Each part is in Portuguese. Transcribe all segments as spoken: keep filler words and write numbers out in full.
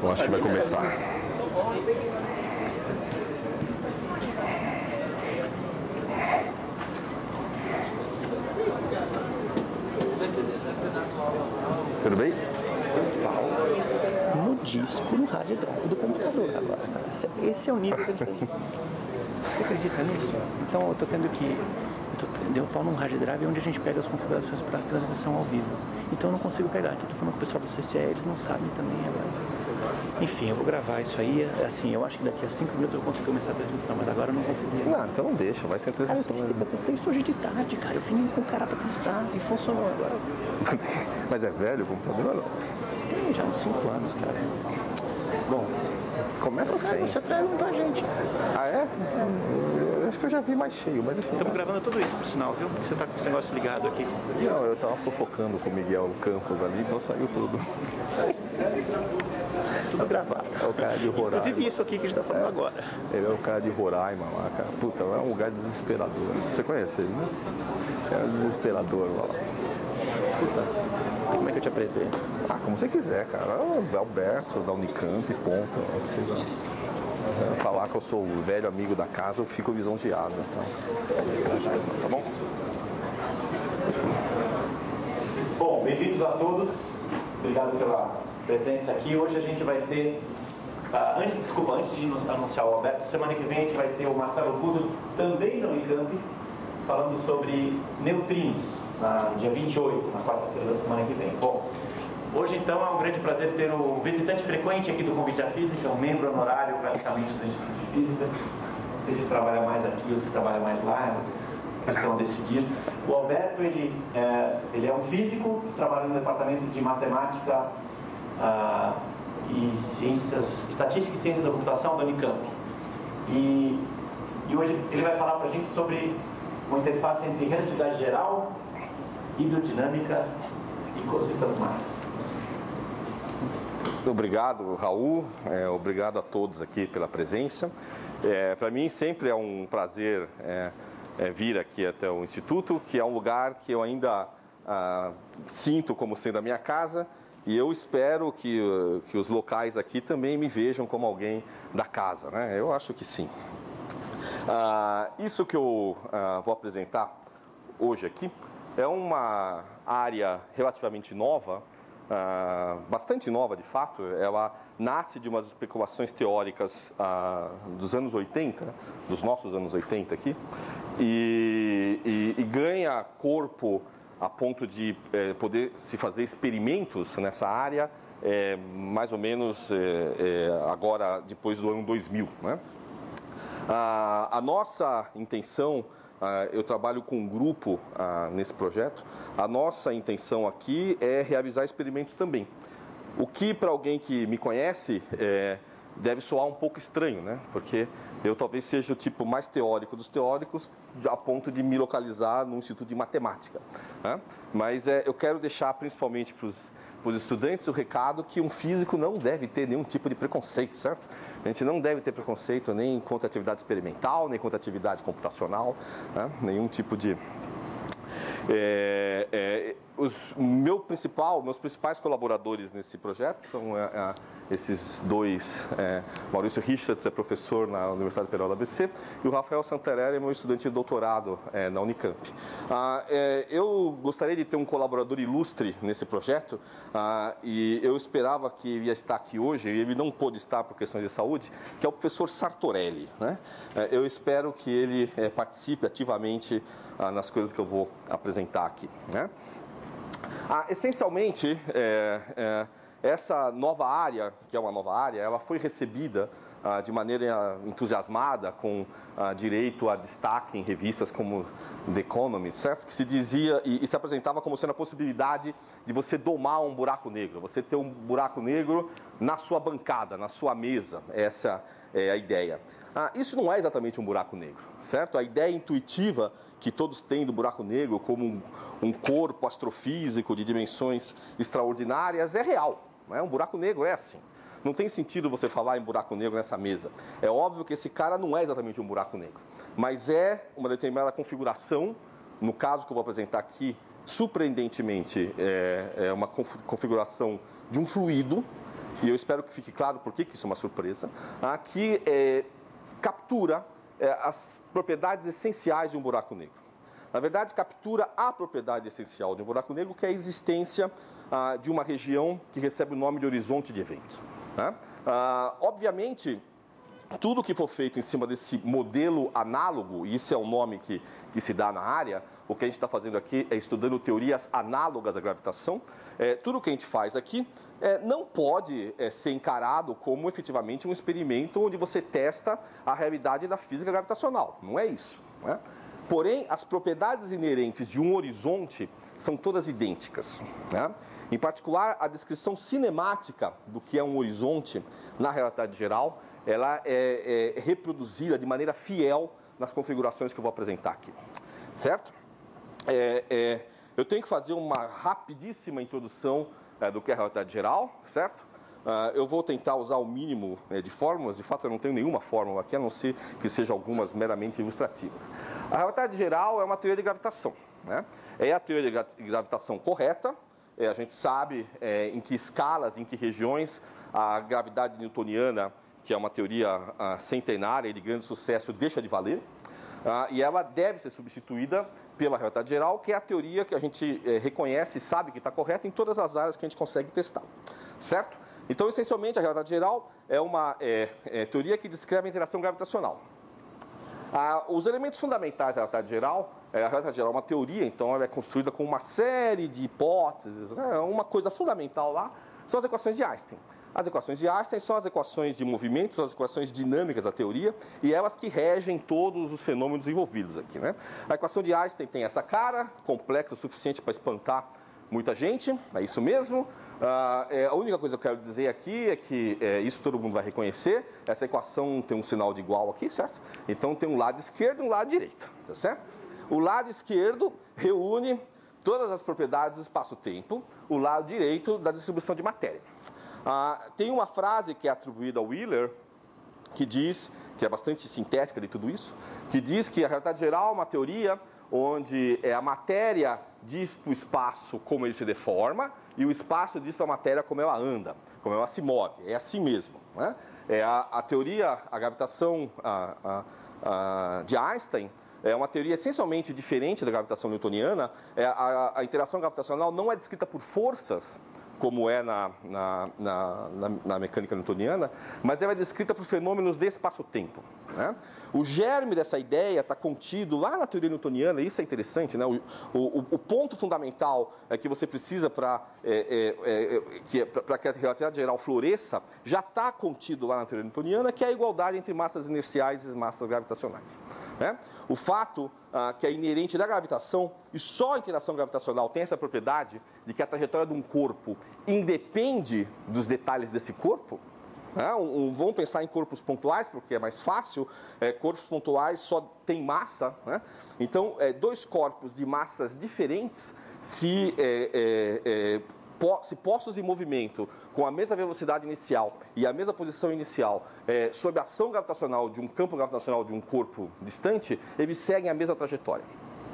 Eu acho que vai começar. Tudo bem? No disco, no hard drive do computador agora, cara. Esse, esse é o nível que eles têm. Você acredita nisso? Então eu tô tendo que... Eu tô, deu pau num hard drive onde a gente pega as configurações para transmissão ao vivo. Então eu não consigo pegar. Então eu tô falando com o pessoal do C C E, eles não sabem também agora. Enfim, eu vou gravar isso aí. Assim, eu acho que daqui a cinco minutos eu consigo começar a transmissão, mas agora eu não consigo. Não, então não deixa, vai sem transmissão. Cara, eu testei, eu testei isso hoje de tarde, cara. Eu vim com o cara pra testar e funcionou agora. Mas é velho o computador ou não? Tem já uns cinco anos, cara. Bom, começa sem. Você traz um pra gente. Ah, é? Eu acho que eu já vi mais cheio, mas enfim. Estamos gravando tudo isso, por sinal, viu? Você tá com esse negócio ligado aqui. Não, eu tava fofocando com o Miguel Campos ali, então saiu tudo. Tudo gravado. É o cara de Roraima. Inclusive isso aqui que a gente tá falando é. agora. Ele é o cara de Roraima lá, cara. Puta, é um lugar desesperador. Você conhece ele, né? Esse cara é desesperador lá. Escuta, como é que eu te apresento? Ah, como você quiser, cara. É o Alberto, da Unicamp, ponto. Não precisa é, falar que eu sou o velho amigo da casa, eu fico lisonjeado. Então. Tá bom? Bom, bem-vindos a todos. Obrigado pela presença aqui. Hoje a gente vai ter, uh, antes, desculpa, antes de nos anunciar o Alberto, semana que vem a gente vai ter o Marcelo Guzzo, também da Unicamp, falando sobre neutrinos, na dia vinte e oito, na quarta-feira da semana que vem. Bom, hoje então é um grande prazer ter o visitante frequente aqui do Convite à Física, um membro honorário praticamente do Instituto de Física, seja trabalha mais aqui ou se trabalha mais lá, é questão a decidir. O Alberto, ele é, ele é um físico, trabalha no departamento de matemática uh, e ciências, estatística e ciência da computação da Unicamp. E, e hoje ele vai falar para a gente sobre uma interface entre relatividade geral, hidrodinâmica e cositas mais. Obrigado, Raul. É, obrigado a todos aqui pela presença. É, para mim sempre é um prazer é, é, vir aqui até o Instituto, que é um lugar que eu ainda ah, sinto como sendo a minha casa, e eu espero que, que os locais aqui também me vejam como alguém da casa, né? Eu acho que sim. Ah, isso que eu ah, vou apresentar hoje aqui é uma área relativamente nova, ah, bastante nova de fato. Ela nasce de umas especulações teóricas ah, dos anos oitenta, dos nossos anos oitenta aqui, e, e, e ganha corpo a ponto de eh, poder se fazer experimentos nessa área, eh, mais ou menos eh, eh, agora depois do ano dois mil, né? Ah, a nossa intenção, ah, eu trabalho com um grupo ah, nesse projeto, a nossa intenção aqui é realizar experimentos também. O que para alguém que me conhece é, deve soar um pouco estranho, né? Porque eu talvez seja o tipo mais teórico dos teóricos, a ponto de me localizar no Instituto de Matemática, né? Mas é, eu quero deixar principalmente para os os estudantes o recado que um físico não deve ter nenhum tipo de preconceito, certo? A gente não deve ter preconceito nem contra a atividade experimental, nem contra a atividade computacional, né? Nenhum tipo de... É, é, os, meu principal, meus principais colaboradores nesse projeto são é, é, esses dois. É, Maurício Richards é professor na Universidade Federal da A B C e o Rafael Santarelli é meu estudante de doutorado é, na Unicamp. Ah, é, eu gostaria de ter um colaborador ilustre nesse projeto ah, e eu esperava que ele ia estar aqui hoje, e ele não pôde estar por questões de saúde, que é o professor Sartorelli, né? É, eu espero que ele é, participe ativamente ah, nas coisas que eu vou apresentar aqui, né? Ah, essencialmente, é, é, essa nova área, que é uma nova área, ela foi recebida ah, de maneira entusiasmada, com ah, direito a destaque em revistas como The Economist, certo? Que se dizia e, e se apresentava como sendo a possibilidade de você domar um buraco negro, você ter um buraco negro na sua bancada, na sua mesa. Essa é a ideia. Ah, isso não é exatamente um buraco negro, certo? A ideia intuitiva que todos têm do buraco negro como um, um corpo astrofísico de dimensões extraordinárias é real, não é? Um buraco negro é assim. Não tem sentido você falar em buraco negro nessa mesa. É óbvio que esse cara não é exatamente um buraco negro, mas é uma determinada configuração, no caso que eu vou apresentar aqui, surpreendentemente, é, é uma configuração de um fluido e eu espero que fique claro por que isso é uma surpresa, ah, que é, captura é, as propriedades essenciais de um buraco negro. Na verdade, captura a propriedade essencial de um buraco negro, que é a existência ah, de uma região que recebe o nome de horizonte de eventos. Né? Ah, obviamente, tudo que for feito em cima desse modelo análogo, e isso é o nome que, que se dá na área, o que a gente está fazendo aqui é estudando teorias análogas à gravitação. É, tudo que a gente faz aqui é, não pode é, ser encarado como efetivamente um experimento onde você testa a realidade da física gravitacional. Não é isso. Né? Porém, as propriedades inerentes de um horizonte são todas idênticas. Né? Em particular, a descrição cinemática do que é um horizonte na realidade geral, ela é, é reproduzida de maneira fiel nas configurações que eu vou apresentar aqui. Certo? É, é, eu tenho que fazer uma rapidíssima introdução é, do que é a realidade geral, certo? Uh, eu vou tentar usar o mínimo é, de fórmulas, de fato eu não tenho nenhuma fórmula aqui, a não ser que sejam algumas meramente ilustrativas. A realidade geral é uma teoria de gravitação. Né? É a teoria de, gra de gravitação correta, é, a gente sabe é, em que escalas, em que regiões a gravidade newtoniana, que é uma teoria uh, centenária e de grande sucesso, deixa de valer, uh, e ela deve ser substituída pela realidade geral, que é a teoria que a gente é, reconhece e sabe que está correta em todas as áreas que a gente consegue testar. Certo? Então, essencialmente, a realidade geral é uma é, é, teoria que descreve a interação gravitacional. Ah, os elementos fundamentais da realidade geral, é, a realidade geral é uma teoria, então ela é construída com uma série de hipóteses, né? Uma coisa fundamental lá são as equações de Einstein. As equações de Einstein são as equações de movimentos, as equações dinâmicas da teoria, e elas que regem todos os fenômenos envolvidos aqui. Né? A equação de Einstein tem essa cara, complexa o suficiente para espantar muita gente, é isso mesmo. Ah, é, a única coisa que eu quero dizer aqui é que é, isso todo mundo vai reconhecer. Essa equação tem um sinal de igual aqui, certo? Então tem um lado esquerdo e um lado direito, tá certo? O lado esquerdo reúne todas as propriedades do espaço-tempo, o lado direito da distribuição de matéria. Ah, tem uma frase que é atribuída ao Wheeler, que diz, que é bastante sintética de tudo isso, que diz que a realidade geral é uma teoria onde é, a matéria diz para o espaço como ele se deforma e o espaço diz para a matéria como ela anda, como ela se move. É assim mesmo. Né? É a, a teoria, a gravitação a, a, a, de Einstein é uma teoria essencialmente diferente da gravitação newtoniana. É, a, a interação gravitacional não é descrita por forças, como é na, na, na, na, na mecânica newtoniana, mas ela é descrita por fenômenos de espaço-tempo. Né? O germe dessa ideia está contido lá na teoria newtoniana, e isso é interessante, né? o, o, o ponto fundamental é que você precisa para é, é, é, que, para que a relatividade geral floresça, já está contido lá na teoria newtoniana, que é a igualdade entre massas inerciais e massas gravitacionais. Né? O fato ah, que é inerente da gravitação, e só a interação gravitacional tem essa propriedade de que a trajetória de um corpo independe dos detalhes desse corpo. Né? Um, um, vamos pensar em corpos pontuais, porque é mais fácil. É, corpos pontuais só têm massa. Né? Então, é, dois corpos de massas diferentes, se, é, é, é, po se postos em movimento com a mesma velocidade inicial e a mesma posição inicial, é, sob a ação gravitacional de um campo gravitacional de um corpo distante, eles seguem a mesma trajetória.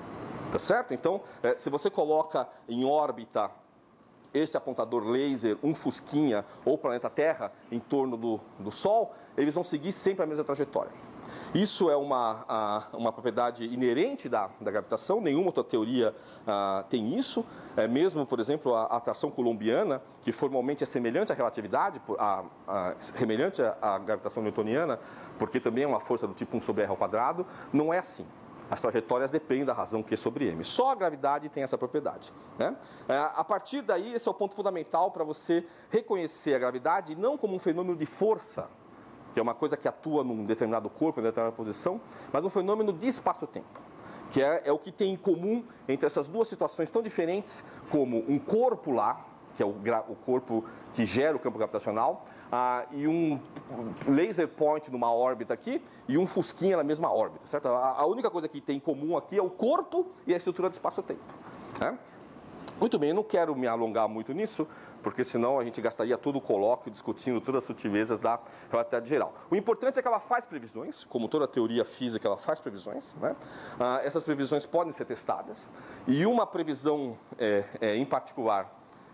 Tá certo? Então, é, se você coloca em órbita esse apontador laser, um fusquinha ou planeta Terra em torno do, do Sol, eles vão seguir sempre a mesma trajetória. Isso é uma, a, uma propriedade inerente da, da gravitação, nenhuma outra teoria a, tem isso. É mesmo, por exemplo, a, a atração coulombiana, que formalmente é semelhante à relatividade, a, a, semelhante à, à gravitação newtoniana, porque também é uma força do tipo um sobre R ao quadrado, não é assim. As trajetórias dependem da razão Q sobre M. Só a gravidade tem essa propriedade. Né? A partir daí, esse é o ponto fundamental para você reconhecer a gravidade não como um fenômeno de força, que é uma coisa que atua num determinado corpo, em determinada posição, mas um fenômeno de espaço-tempo, que é, é o que tem em comum entre essas duas situações tão diferentes, como um corpo lá, que é o, o corpo que gera o campo gravitacional, ah, e um laser point numa órbita aqui, e um fusquinha na mesma órbita. Certo? A, a única coisa que tem em comum aqui é o corpo e a estrutura do espaço-tempo. Né? Muito bem, eu não quero me alongar muito nisso, porque senão a gente gastaria todo o colóquio discutindo todas as sutilezas da relatividade geral. O importante é que ela faz previsões, como toda teoria física, ela faz previsões. Né? Ah, essas previsões podem ser testadas, e uma previsão é, é, em particular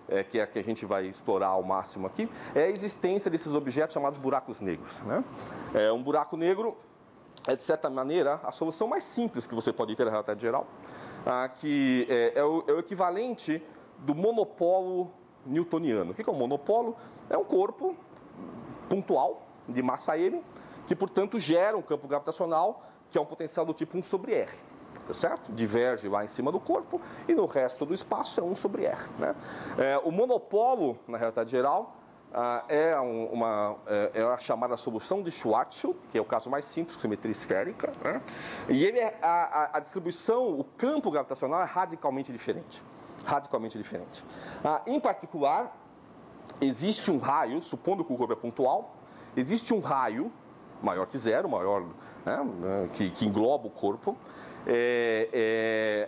é, que é a que a gente vai explorar ao máximo aqui, é a existência desses objetos chamados buracos negros, né? É, um buraco negro é, de certa maneira, a solução mais simples que você pode ter na realidade geral, ah, que é, é, o, é o equivalente do monopolo newtoniano. O que é um monopolo? É um corpo pontual de massa m, que, portanto, gera um campo gravitacional que é um potencial do tipo um sobre R. Tá certo? Diverge lá em cima do corpo e no resto do espaço é um sobre R. Né? É, o monopolo, na realidade geral, ah, é, um, uma, é, é a chamada solução de Schwarzschild, que é o caso mais simples, com simetria esférica. Né? E ele é, a, a distribuição, o campo gravitacional é radicalmente diferente. Radicalmente diferente. Ah, em particular, existe um raio, supondo que o corpo é pontual, existe um raio maior que zero, maior, né, que, que engloba o corpo, É, é,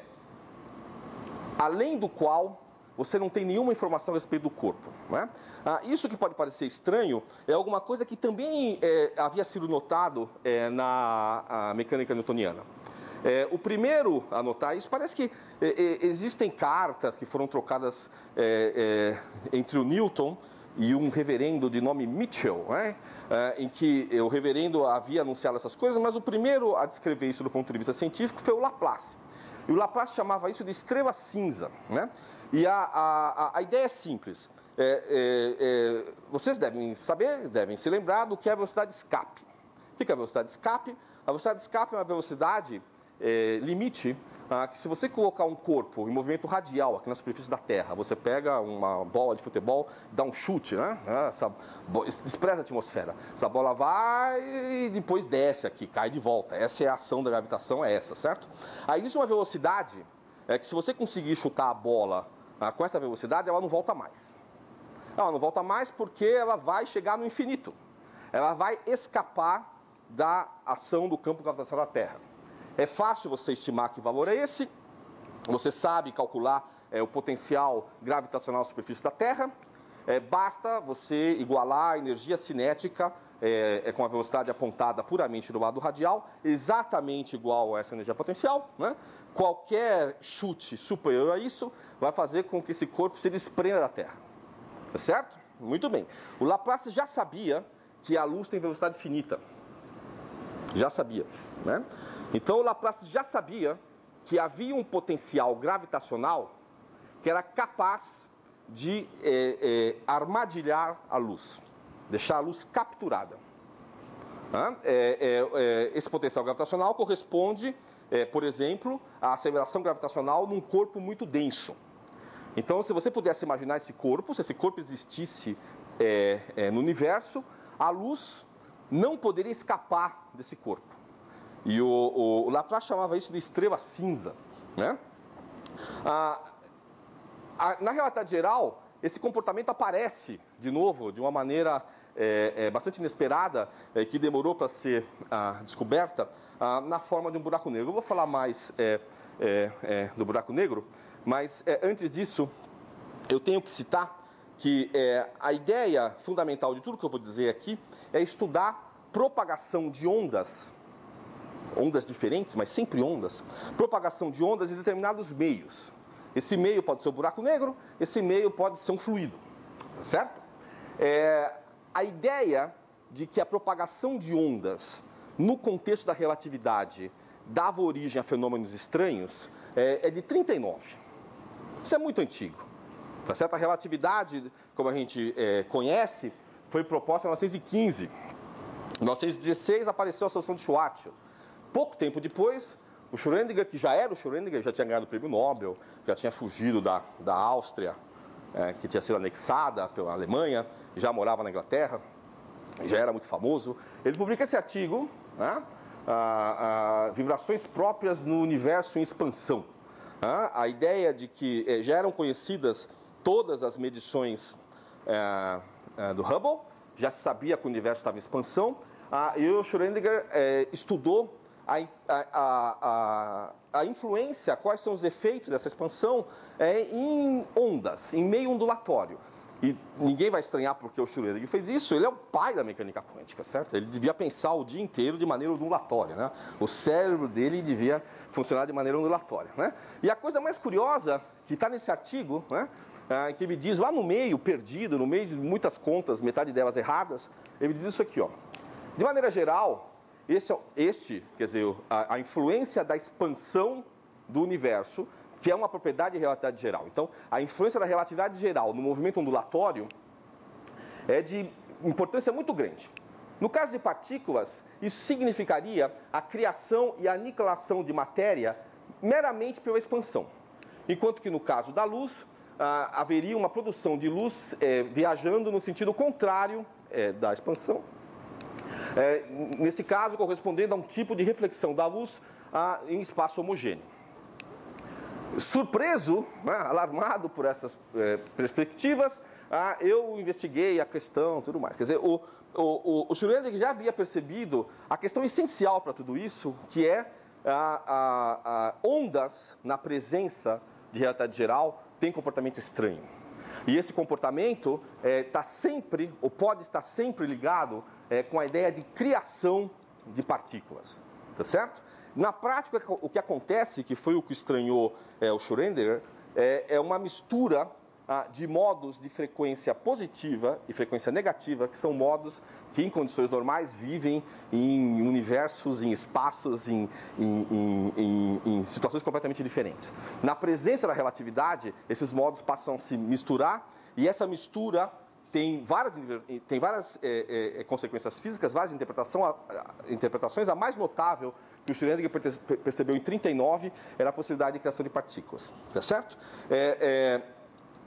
além do qual você não tem nenhuma informação a respeito do corpo. Né? Ah, isso que pode parecer estranho é alguma coisa que também é, havia sido notado é, na mecânica newtoniana. É, o primeiro a notar isso, parece que é, é, existem cartas que foram trocadas é, é, entre o Newton e um reverendo de nome Mitchell, né? é, em que o reverendo havia anunciado essas coisas, mas o primeiro a descrever isso do ponto de vista científico foi o Laplace. E o Laplace chamava isso de estrela cinza. Né? E a, a, a ideia é simples. É, é, é, vocês devem saber, devem se lembrar do que é a velocidade de escape. O que é a velocidade de escape? A velocidade de escape é uma velocidade é, limite, ah, que se você colocar um corpo em movimento radial aqui na superfície da Terra, você pega uma bola de futebol, dá um chute, né? Essa, despreza a atmosfera. Essa bola vai e depois desce aqui, cai de volta. Essa é a ação da gravitação, é essa, certo? Aí isso é uma velocidade é, que se você conseguir chutar a bola ah, com essa velocidade, ela não volta mais. Ela não volta mais porque ela vai chegar no infinito. Ela vai escapar da ação do campo gravitacional da Terra. É fácil você estimar que valor é esse, você sabe calcular é, o potencial gravitacional na superfície da Terra, é, basta você igualar a energia cinética é, é, com a velocidade apontada puramente do lado radial, exatamente igual a essa energia potencial. Né? Qualquer chute superior a isso vai fazer com que esse corpo se desprenda da Terra. Tá certo? Muito bem. O Laplace já sabia que a luz tem velocidade finita. Já sabia, né? Então o Laplace já sabia que havia um potencial gravitacional que era capaz de é, é, armadilhar a luz, deixar a luz capturada. Né? É, é, é, esse potencial gravitacional corresponde, é, por exemplo, à aceleração gravitacional num corpo muito denso. Então, se você pudesse imaginar esse corpo, se esse corpo existisse é, é, no universo, a luz não poderia escapar desse corpo. E o, o, o Laplace chamava isso de estrela cinza. Né? Ah, a, na realidade geral, esse comportamento aparece, de novo, de uma maneira é, é, bastante inesperada, é, que demorou para ser ah, descoberta, ah, na forma de um buraco negro. Eu vou falar mais é, é, é, do buraco negro, mas é, antes disso, eu tenho que citar que é, a ideia fundamental de tudo que eu vou dizer aqui é estudar propagação de ondas, ondas diferentes, mas sempre ondas, propagação de ondas em determinados meios. Esse meio pode ser um buraco negro, esse meio pode ser um fluido, certo? É, a ideia de que a propagação de ondas no contexto da relatividade dava origem a fenômenos estranhos é, é de trinta e nove. Isso é muito antigo. Tá certo? A relatividade, como a gente é, conhece, foi proposta em mil novecentos e quinze. Em mil novecentos e dezesseis apareceu a solução de Schwarzschild. Pouco tempo depois, o Schrödinger, que já era o Schrödinger, já tinha ganhado o prêmio Nobel, já tinha fugido da, da Áustria, é, que tinha sido anexada pela Alemanha, já morava na Inglaterra, já era muito famoso. Ele publica esse artigo, né? ah, ah, Vibrações próprias no universo em expansão. Ah, a ideia de que eh, já eram conhecidas todas as medições eh, eh, do Hubble, já se sabia que o universo estava em expansão, ah, e o Schrödinger eh, estudou a, a, a, a influência, quais são os efeitos dessa expansão eh, em ondas, em meio ondulatório. E ninguém vai estranhar porque o Schrödinger fez isso, ele é o pai da mecânica quântica, certo? Ele devia pensar o dia inteiro de maneira ondulatória, né? O cérebro dele devia funcionar de maneira ondulatória, né? E a coisa mais curiosa que está nesse artigo, né, ah, que ele diz lá no meio, perdido, no meio de muitas contas, metade delas erradas, ele diz isso aqui, ó. De maneira geral, este, este quer dizer, a, a influência da expansão do universo, que é uma propriedade de relatividade geral. Então, a influência da relatividade geral no movimento ondulatório é de importância muito grande. No caso de partículas, isso significaria a criação e a aniquilação de matéria meramente pela expansão. Enquanto que no caso da luz, ah, haveria uma produção de luz eh, viajando no sentido contrário eh, da expansão. É, nesse caso, correspondendo a um tipo de reflexão da luz ah, em espaço homogêneo. Surpreso, né, alarmado por essas eh, perspectivas, ah, eu investiguei a questão e tudo mais. Quer dizer, o, o, o Schrödinger já havia percebido a questão essencial para tudo isso, que é a, a, a ondas na presença de relatividade geral têm comportamento estranho. E esse comportamento está é, sempre, ou pode estar sempre ligado é, com a ideia de criação de partículas, tá certo? Na prática, o que acontece, que foi o que estranhou é, o Schrödinger, é, é uma mistura ah, de modos de frequência positiva e frequência negativa, que são modos que, em condições normais, vivem em universos, em espaços, em, em, em, em, em situações completamente diferentes. Na presença da relatividade, esses modos passam a se misturar, e essa mistura tem várias, tem várias é, é, consequências físicas, várias interpretação, a, a, interpretações. A mais notável que o Schrödinger percebeu em trinta e nove era a possibilidade de criação de partículas, tá certo? É, é,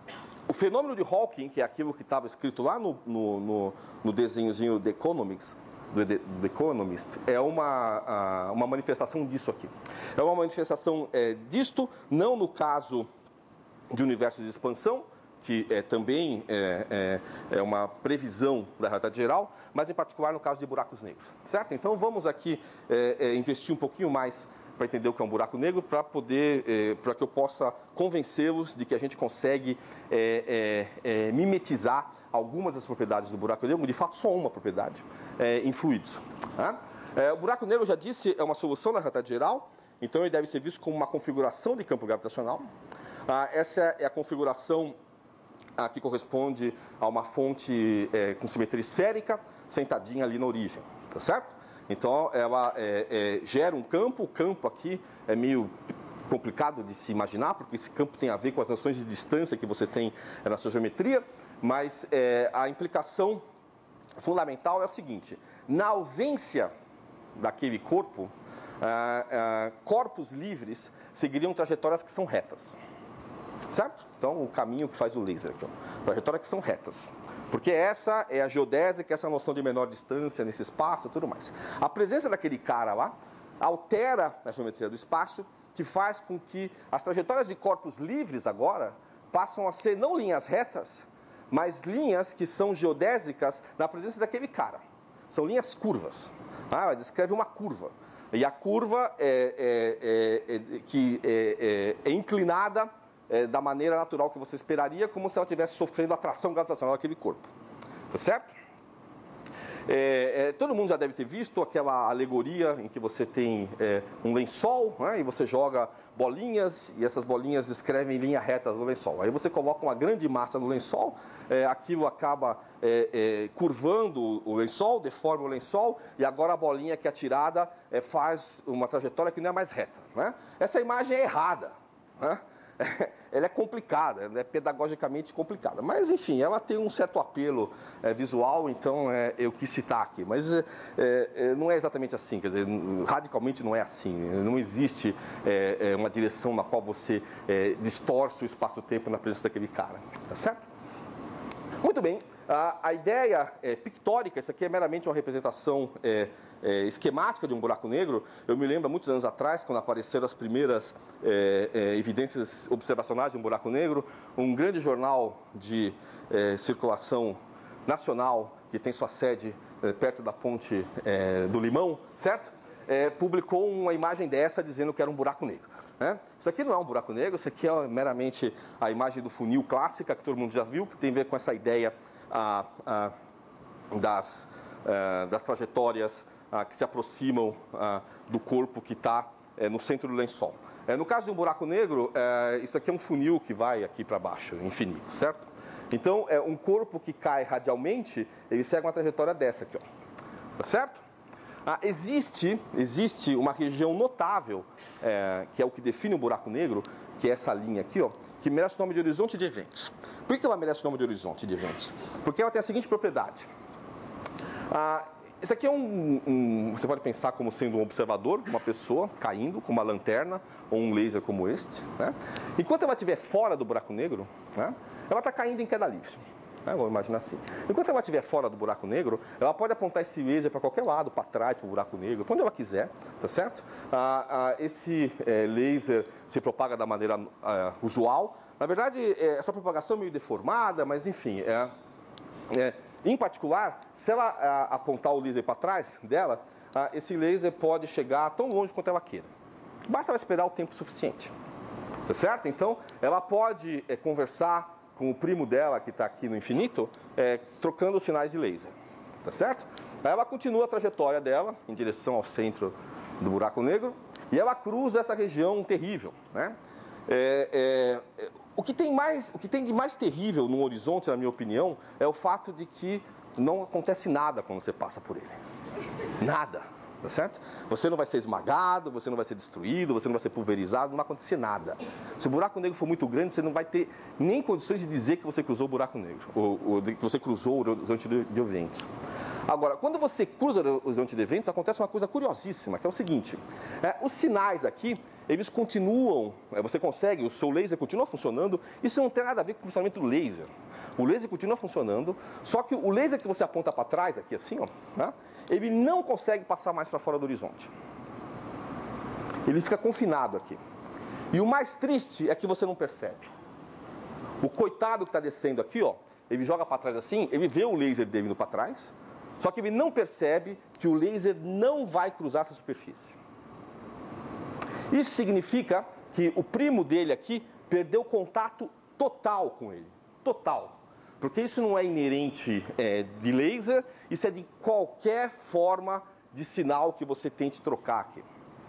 o fenômeno de Hawking, que é aquilo que estava escrito lá no, no, no, no desenhozinho The Economics, do The, The Economist, é uma, uma manifestação disso aqui. É uma manifestação é, disto, não no caso de universos de expansão, que é, também é, é, é uma previsão da realidade geral, mas em particular no caso de buracos negros, certo? Então vamos aqui é, é, investir um pouquinho mais para entender o que é um buraco negro, para poder, é, para que eu possa convencê-los de que a gente consegue é, é, é, mimetizar algumas das propriedades do buraco negro, de fato só uma propriedade, é, em fluidos. Tá? É, o buraco negro, eu já disse, é uma solução da realidade geral, então ele deve ser visto como uma configuração de campo gravitacional. Ah, essa é a configuração ah, que corresponde a uma fonte é, com simetria esférica, sentadinha ali na origem, tá certo? Então, ela é, é, gera um campo. O campo aqui é meio complicado de se imaginar, porque esse campo tem a ver com as noções de distância que você tem na sua geometria, mas é, a implicação fundamental é a seguinte: na ausência daquele corpo, ah, ah, corpos livres seguiriam trajetórias que são retas, certo? Então, o caminho que faz o laser aqui, ó, trajetórias que são retas. Porque essa é a geodésica, essa noção de menor distância nesse espaço e tudo mais. A presença daquele cara lá altera a geometria do espaço, que faz com que as trajetórias de corpos livres agora passam a ser não linhas retas, mas linhas que são geodésicas na presença daquele cara. São linhas curvas. Ah, ela descreve uma curva. E a curva é, é, é, é, que é, é, é inclinada É, da maneira natural que você esperaria, como se ela estivesse sofrendo atração gravitacional daquele corpo. Tá certo? É, é, todo mundo já deve ter visto aquela alegoria em que você tem é, um lençol, né, e você joga bolinhas, e essas bolinhas descrevem linhas retas no lençol. Aí você coloca uma grande massa no lençol, é, aquilo acaba é, é, curvando o lençol, deforma o lençol, e agora a bolinha que é atirada é, faz uma trajetória que não é mais reta. Né? Essa imagem é errada, né? Ela é complicada, ela é pedagogicamente complicada, mas enfim, ela tem um certo apelo é, visual, então é, eu quis citar aqui, mas é, é, não é exatamente assim, quer dizer, radicalmente não é assim, não existe é, uma direção na qual você é, distorce o espaço-tempo na presença daquele cara, tá certo? Muito bem, a, a ideia é, pictórica, isso aqui é meramente uma representação é, é, esquemática de um buraco negro. Eu me lembro, há muitos anos atrás, quando apareceram as primeiras é, é, evidências observacionais de um buraco negro, um grande jornal de é, circulação nacional, que tem sua sede é, perto da ponte é, do Limão, certo? É, publicou uma imagem dessa dizendo que era um buraco negro. Né? Isso aqui não é um buraco negro, isso aqui é meramente a imagem do funil clássica, que todo mundo já viu, que tem a ver com essa ideia ah, ah, das, ah, das trajetórias ah, que se aproximam ah, do corpo que está eh, no centro do lençol. É, no caso de um buraco negro, é, isso aqui é um funil que vai aqui para baixo, infinito, certo? Então, é, um corpo que cai radialmente, ele segue uma trajetória dessa aqui, ó. Tá certo? Ah, existe, existe uma região notável, é, que é o que define um buraco negro, que é essa linha aqui, ó, que merece o nome de horizonte de eventos. Por que ela merece o nome de horizonte de eventos? Porque ela tem a seguinte propriedade. Ah, esse aqui é um, um, você pode pensar como sendo um observador, uma pessoa caindo com uma lanterna ou um laser como este, né? Enquanto ela estiver fora do buraco negro, né, ela está caindo em queda livre. Né? Vamos imaginar assim. Enquanto ela estiver fora do buraco negro, ela pode apontar esse laser para qualquer lado, para trás, para o buraco negro, para onde ela quiser, tá certo? Ah, ah, esse é, laser se propaga da maneira ah, usual. Na verdade, é, essa propagação é meio deformada, mas enfim, é, é em particular, se ela a, apontar o laser para trás dela, a, esse laser pode chegar tão longe quanto ela queira. Basta ela esperar o tempo suficiente. Tá certo? Então, ela pode é, conversar com o primo dela, que está aqui no infinito, é, trocando sinais de laser. Tá certo? Aí ela continua a trajetória dela em direção ao centro do buraco negro e ela cruza essa região terrível, né? É, é, o que tem mais, o que tem de mais terrível no horizonte, na minha opinião, é o fato de que não acontece nada quando você passa por ele. Nada, tá certo? Você não vai ser esmagado, você não vai ser destruído, você não vai ser pulverizado, não vai acontecer nada. Se o buraco negro for muito grande, você não vai ter nem condições de dizer que você cruzou o buraco negro, ou, ou que você cruzou o horizonte de, de eventos. Agora, quando você cruza o horizonte de eventos, acontece uma coisa curiosíssima, que é o seguinte. É, os sinais aqui, eles continuam, é, você consegue, o seu laser continua funcionando, isso não tem nada a ver com o funcionamento do laser. O laser continua funcionando, só que o laser que você aponta para trás, aqui assim, ó, né, ele não consegue passar mais para fora do horizonte. Ele fica confinado aqui. E o mais triste é que você não percebe. O coitado que está descendo aqui, ó, ele joga para trás assim, ele vê o laser dele indo para trás, só que ele não percebe que o laser não vai cruzar essa superfície. Isso significa que o primo dele aqui perdeu contato total com ele. Total. Porque isso não é inerente é, de laser, isso é de qualquer forma de sinal que você tente trocar aqui.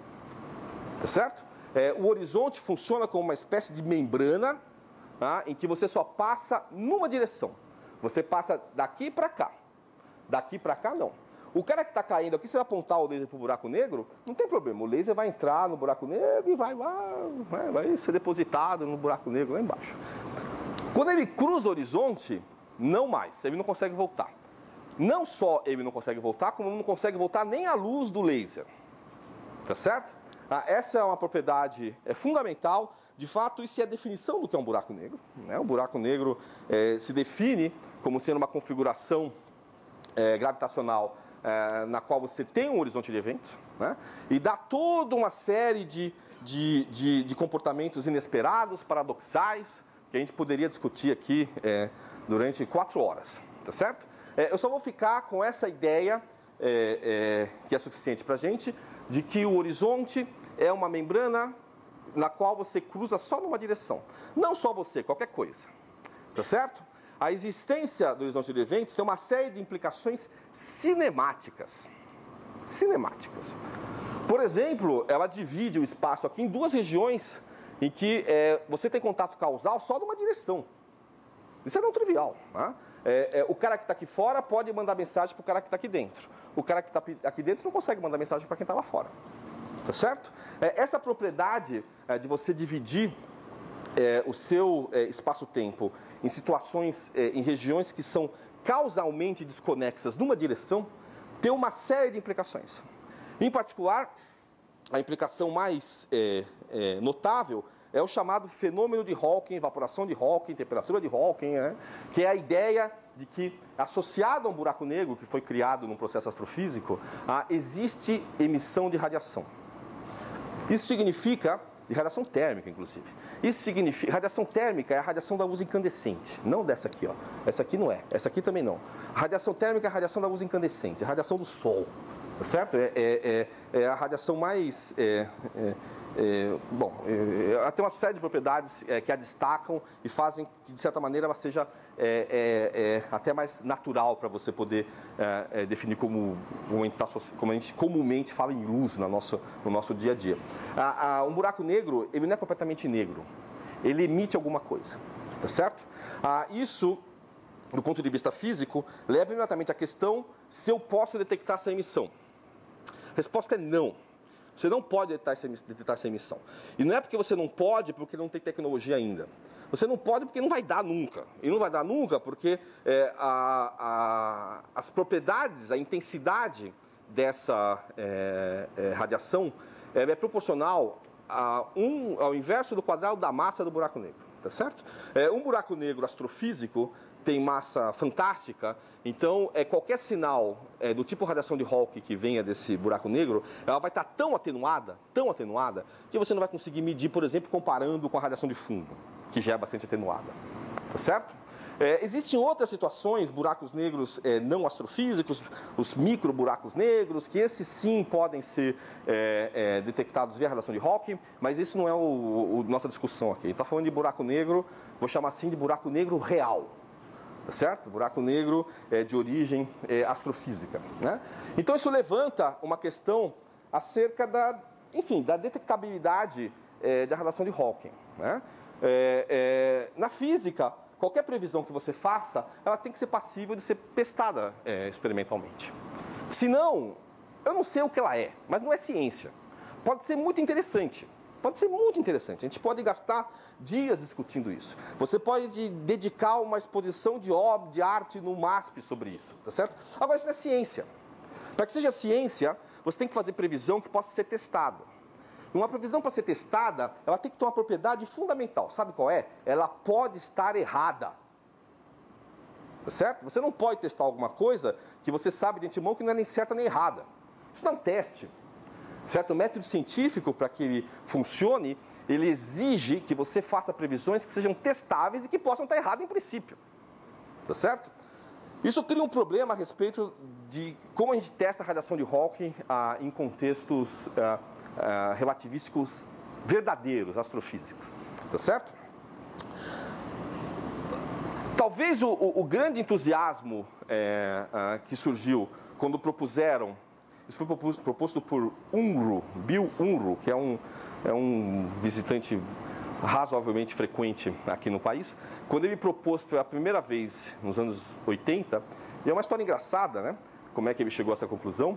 Tá certo? É, o horizonte funciona como uma espécie de membrana, tá, em que você só passa numa direção. Você passa daqui para cá. Daqui para cá, não. O cara que está caindo aqui, você vai apontar o laser para o buraco negro, não tem problema. O laser vai entrar no buraco negro e vai lá, vai ser depositado no buraco negro lá embaixo. Quando ele cruza o horizonte, não mais. Ele não consegue voltar. Não só ele não consegue voltar, como não consegue voltar nem a luz do laser. Tá certo? Ah, essa é uma propriedade é, fundamental. De fato, isso é a definição do que é um buraco negro. Né? O buraco negro é, se define como sendo uma configuração É, gravitacional é, na qual você tem um horizonte de eventos, né? E dá toda uma série de, de, de, de comportamentos inesperados, paradoxais, que a gente poderia discutir aqui é, durante quatro horas, tá certo? É, eu só vou ficar com essa ideia, é, é, que é suficiente para a gente, de que o horizonte é uma membrana na qual você cruza só numa direção. Não só você, qualquer coisa, tá certo? A existência do horizonte de eventos tem uma série de implicações cinemáticas. Cinemáticas. Por exemplo, ela divide o espaço aqui em duas regiões em que é, você tem contato causal só numa direção. Isso é não trivial. Né? É, é, o cara que está aqui fora pode mandar mensagem para o cara que está aqui dentro. O cara que está aqui dentro não consegue mandar mensagem para quem está lá fora. Tá certo? É, essa propriedade é, de você dividir É, o seu é, espaço-tempo em situações, é, em regiões que são causalmente desconexas numa direção, tem uma série de implicações. Em particular, a implicação mais é, é, notável é o chamado fenômeno de Hawking, evaporação de Hawking, temperatura de Hawking, né? Que é a ideia de que, associado a um buraco negro que foi criado num processo astrofísico, ah, existe emissão de radiação. Isso significa, de radiação térmica, inclusive. Isso significa, radiação térmica é a radiação da luz incandescente, não dessa aqui, ó. Essa aqui não é, essa aqui também não. Radiação térmica é a radiação da luz incandescente, a radiação do Sol. tá certo? É, é, é, é a radiação mais... É, é, é, bom, é, ela tem uma série de propriedades é, que a destacam e fazem que, de certa maneira, ela seja é, é, é, até mais natural para você poder é, é, definir como, como, a gente tá, como a gente comumente fala em luz no nosso, no nosso dia a dia. A, a, um buraco negro, ele não é completamente negro. Ele emite alguma coisa, tá certo? Ah, isso, do ponto de vista físico, leva imediatamente à questão se eu posso detectar essa emissão. A resposta é não. Você não pode detectar essa, detectar essa emissão. E não é porque você não pode, porque não tem tecnologia ainda. Você não pode porque não vai dar nunca. E não vai dar nunca porque é, a, a, as propriedades, a intensidade dessa é, é, radiação é, é proporcional a um, ao inverso do quadrado da massa do buraco negro. Tá certo? É, um buraco negro astrofísico tem massa fantástica, então é, qualquer sinal é, do tipo radiação de Hawking que venha desse buraco negro, ela vai estar tão atenuada, tão atenuada, que você não vai conseguir medir, por exemplo, comparando com a radiação de fundo, que já é bastante atenuada. Tá certo? É, existem outras situações, buracos negros é, não astrofísicos, os micro buracos negros, que esses sim podem ser é, é, detectados via radiação de Hawking, mas isso não é o, o nossa discussão aqui. A gente está falando de buraco negro, vou chamar assim de buraco negro real. Tá certo? Buraco negro é, de origem é, astrofísica. Né? Então isso levanta uma questão acerca da, enfim, da detectabilidade é, da radiação de Hawking. Né? É, é, na física, qualquer previsão que você faça, ela tem que ser passível de ser testada é, experimentalmente. Se não, eu não sei o que ela é, mas não é ciência. Pode ser muito interessante. Pode ser muito interessante. A gente pode gastar dias discutindo isso. Você pode dedicar uma exposição de obra, de arte no MASP sobre isso, tá certo? Agora, isso não é ciência. Para que seja ciência, você tem que fazer previsão que possa ser testada. E uma previsão para ser testada, ela tem que ter uma propriedade fundamental. Sabe qual é? Ela pode estar errada. Tá certo? Você não pode testar alguma coisa que você sabe de antemão que não é nem certa nem errada. Isso não é um teste. Certo? O método científico, para que ele funcione, ele exige que você faça previsões que sejam testáveis e que possam estar erradas em princípio. Tá certo? Isso cria um problema a respeito de como a gente testa a radiação de Hawking ah, em contextos ah, ah, relativísticos verdadeiros, astrofísicos. Tá certo? Talvez o, o, o grande entusiasmo é, ah, que surgiu quando propuseram. Isso foi proposto por Unruh, Bill Unruh, que é um, é um visitante razoavelmente frequente aqui no país. Quando ele propôs pela primeira vez, nos anos oitenta, e é uma história engraçada, né? Como é que ele chegou a essa conclusão,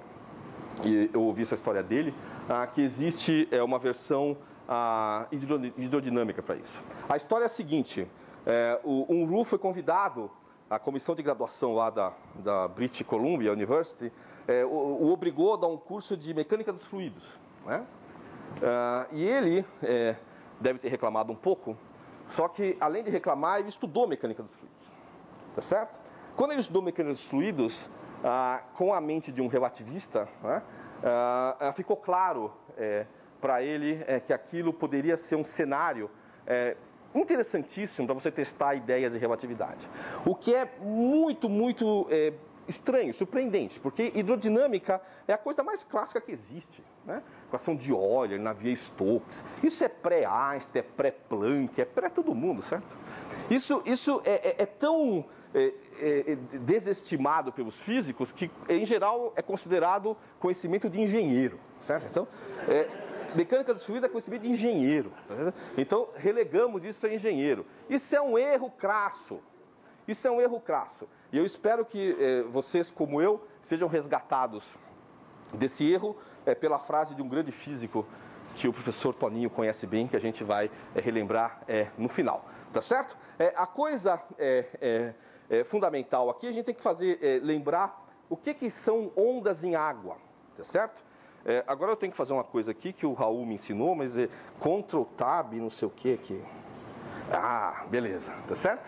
e eu ouvi essa história dele, ah, que existe é, uma versão ah, hidrodinâmica para isso. A história é a seguinte, é, o Unruh foi convidado, a comissão de graduação lá da, da British Columbia University, É, o, o obrigou a dar um curso de mecânica dos fluidos. Né? Ah, e ele é, deve ter reclamado um pouco, só que, além de reclamar, ele estudou mecânica dos fluidos. Tá certo? Quando ele estudou mecânica dos fluidos, ah, com a mente de um relativista, né, ah, ficou claro é, para ele é, que aquilo poderia ser um cenário é, interessantíssimo para você testar ideias de relatividade. O que é muito, muito... É, estranho, surpreendente, porque hidrodinâmica é a coisa mais clássica que existe, né? Equação de Euler, Navier-Stokes, isso é pré-Einstein, é pré-Planck, é pré-todo mundo, certo? Isso, isso é, é, é tão é, é, desestimado pelos físicos que, em geral, é considerado conhecimento de engenheiro, certo? Então, é, mecânica dos fluidos é conhecimento de engenheiro, tá? Então, relegamos isso a engenheiro. Isso é um erro crasso. Isso é um erro crasso. E eu espero que eh, vocês, como eu, sejam resgatados desse erro eh, pela frase de um grande físico que o professor Toninho conhece bem, que a gente vai eh, relembrar eh, no final. Tá certo? Eh, a coisa eh, eh, eh, fundamental aqui, a gente tem que fazer, eh, lembrar o que, que são ondas em água. Tá certo? Eh, agora eu tenho que fazer uma coisa aqui que o Raul me ensinou, mas é Ctrl Tab, não sei o que aqui. Ah, beleza. Tá certo?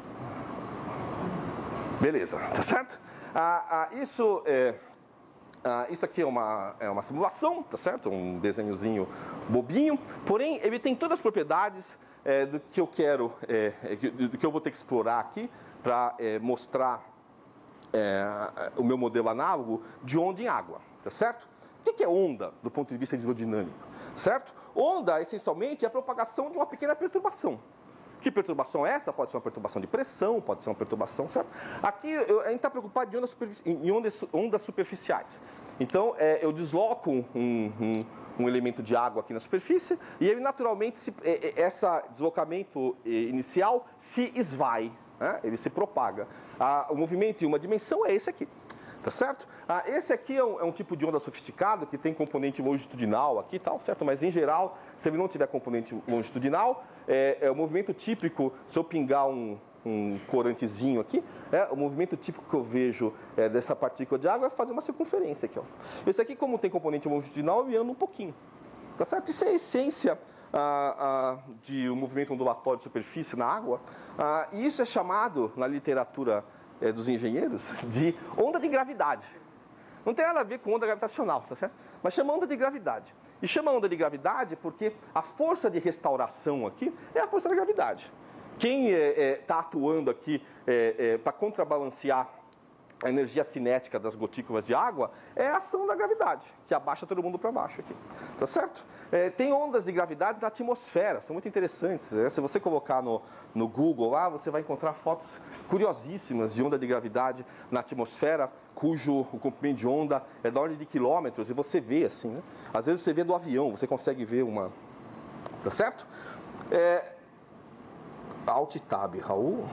Beleza, tá certo? Ah, ah, isso, é, ah, isso aqui é uma, é uma simulação, tá certo? Um desenhozinho bobinho, porém ele tem todas as propriedades é, do que eu quero, é, do que eu vou ter que explorar aqui para é, mostrar é, o meu modelo análogo de onda em água, tá certo? O que é onda do ponto de vista hidrodinâmico, certo? Onda, essencialmente, é a propagação de uma pequena perturbação. Que perturbação é essa? Pode ser uma perturbação de pressão, pode ser uma perturbação, certo? Aqui eu, a gente está preocupado em ondas, em ondas, ondas superficiais. Então, é, eu desloco um, um, um elemento de água aqui na superfície e ele naturalmente, se, é, é, esse deslocamento inicial se esvai, né? Ele se propaga. Ah, o movimento em uma dimensão é esse aqui. Tá certo? Ah, esse aqui é um, é um tipo de onda sofisticado que tem componente longitudinal aqui e tal, certo? Mas em geral, se ele não tiver componente longitudinal, é, é o movimento típico, se eu pingar um, um corantezinho aqui, é, o movimento típico que eu vejo é, dessa partícula de água é fazer uma circunferência aqui, ó. Esse aqui, como tem componente longitudinal, ele anda um pouquinho. Tá certo? Isso é a essência ah, ah, de um movimento ondulatório de superfície na água. Ah, e isso é chamado, na literatura É, dos engenheiros, de onda de gravidade. Não tem nada a ver com onda gravitacional, tá certo? Mas chama onda de gravidade. E chama onda de gravidade porque a força de restauração aqui é a força da gravidade. Quem está é, é, tá atuando aqui é, é, para contrabalancear a energia cinética das gotículas de água é a ação da gravidade, que abaixa todo mundo para baixo aqui, tá certo? É, tem ondas de gravidade na atmosfera, são muito interessantes. Né? Se você colocar no, no Google lá, você vai encontrar fotos curiosíssimas de onda de gravidade na atmosfera, cujo o comprimento de onda é da ordem de quilômetros, e você vê assim, né? Às vezes você vê do avião, você consegue ver uma... Tá certo? É... Alt Tab, Raul...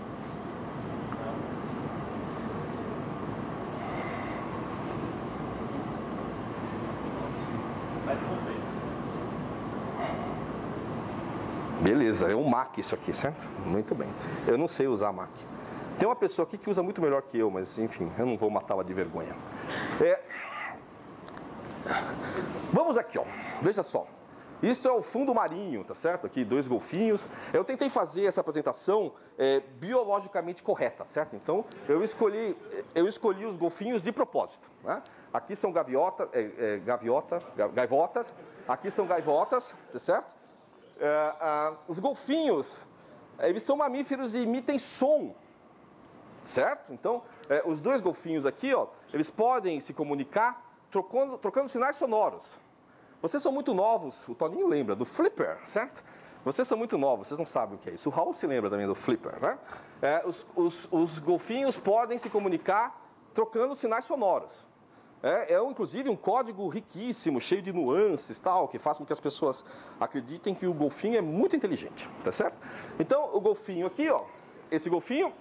Beleza, é um Mac isso aqui, certo? Muito bem. Eu não sei usar Mac. Tem uma pessoa aqui que usa muito melhor que eu, mas enfim, eu não vou matá-la de vergonha. É... Vamos aqui, ó. Veja só. Isto é o fundo marinho, tá certo? Aqui, dois golfinhos. Eu tentei fazer essa apresentação é, biologicamente correta, certo? Então, eu escolhi, eu escolhi os golfinhos de propósito. Né? Aqui são gaviota, é, é, gaviota, gaivotas. Aqui são gaivotas, tá certo? É, ah, os golfinhos, eles são mamíferos e emitem som, certo? Então, é, os dois golfinhos aqui, ó, eles podem se comunicar trocando, trocando sinais sonoros. Vocês são muito novos, o Toninho lembra do flipper, certo? Vocês são muito novos, vocês não sabem o que é isso. O Raul se lembra também do flipper, né? É, os, os, os golfinhos podem se comunicar trocando sinais sonoros. É, é, inclusive, um código riquíssimo, cheio de nuances, tal, que faz com que as pessoas acreditem que o golfinho é muito inteligente, tá certo? Então, o golfinho aqui, ó, esse golfinho,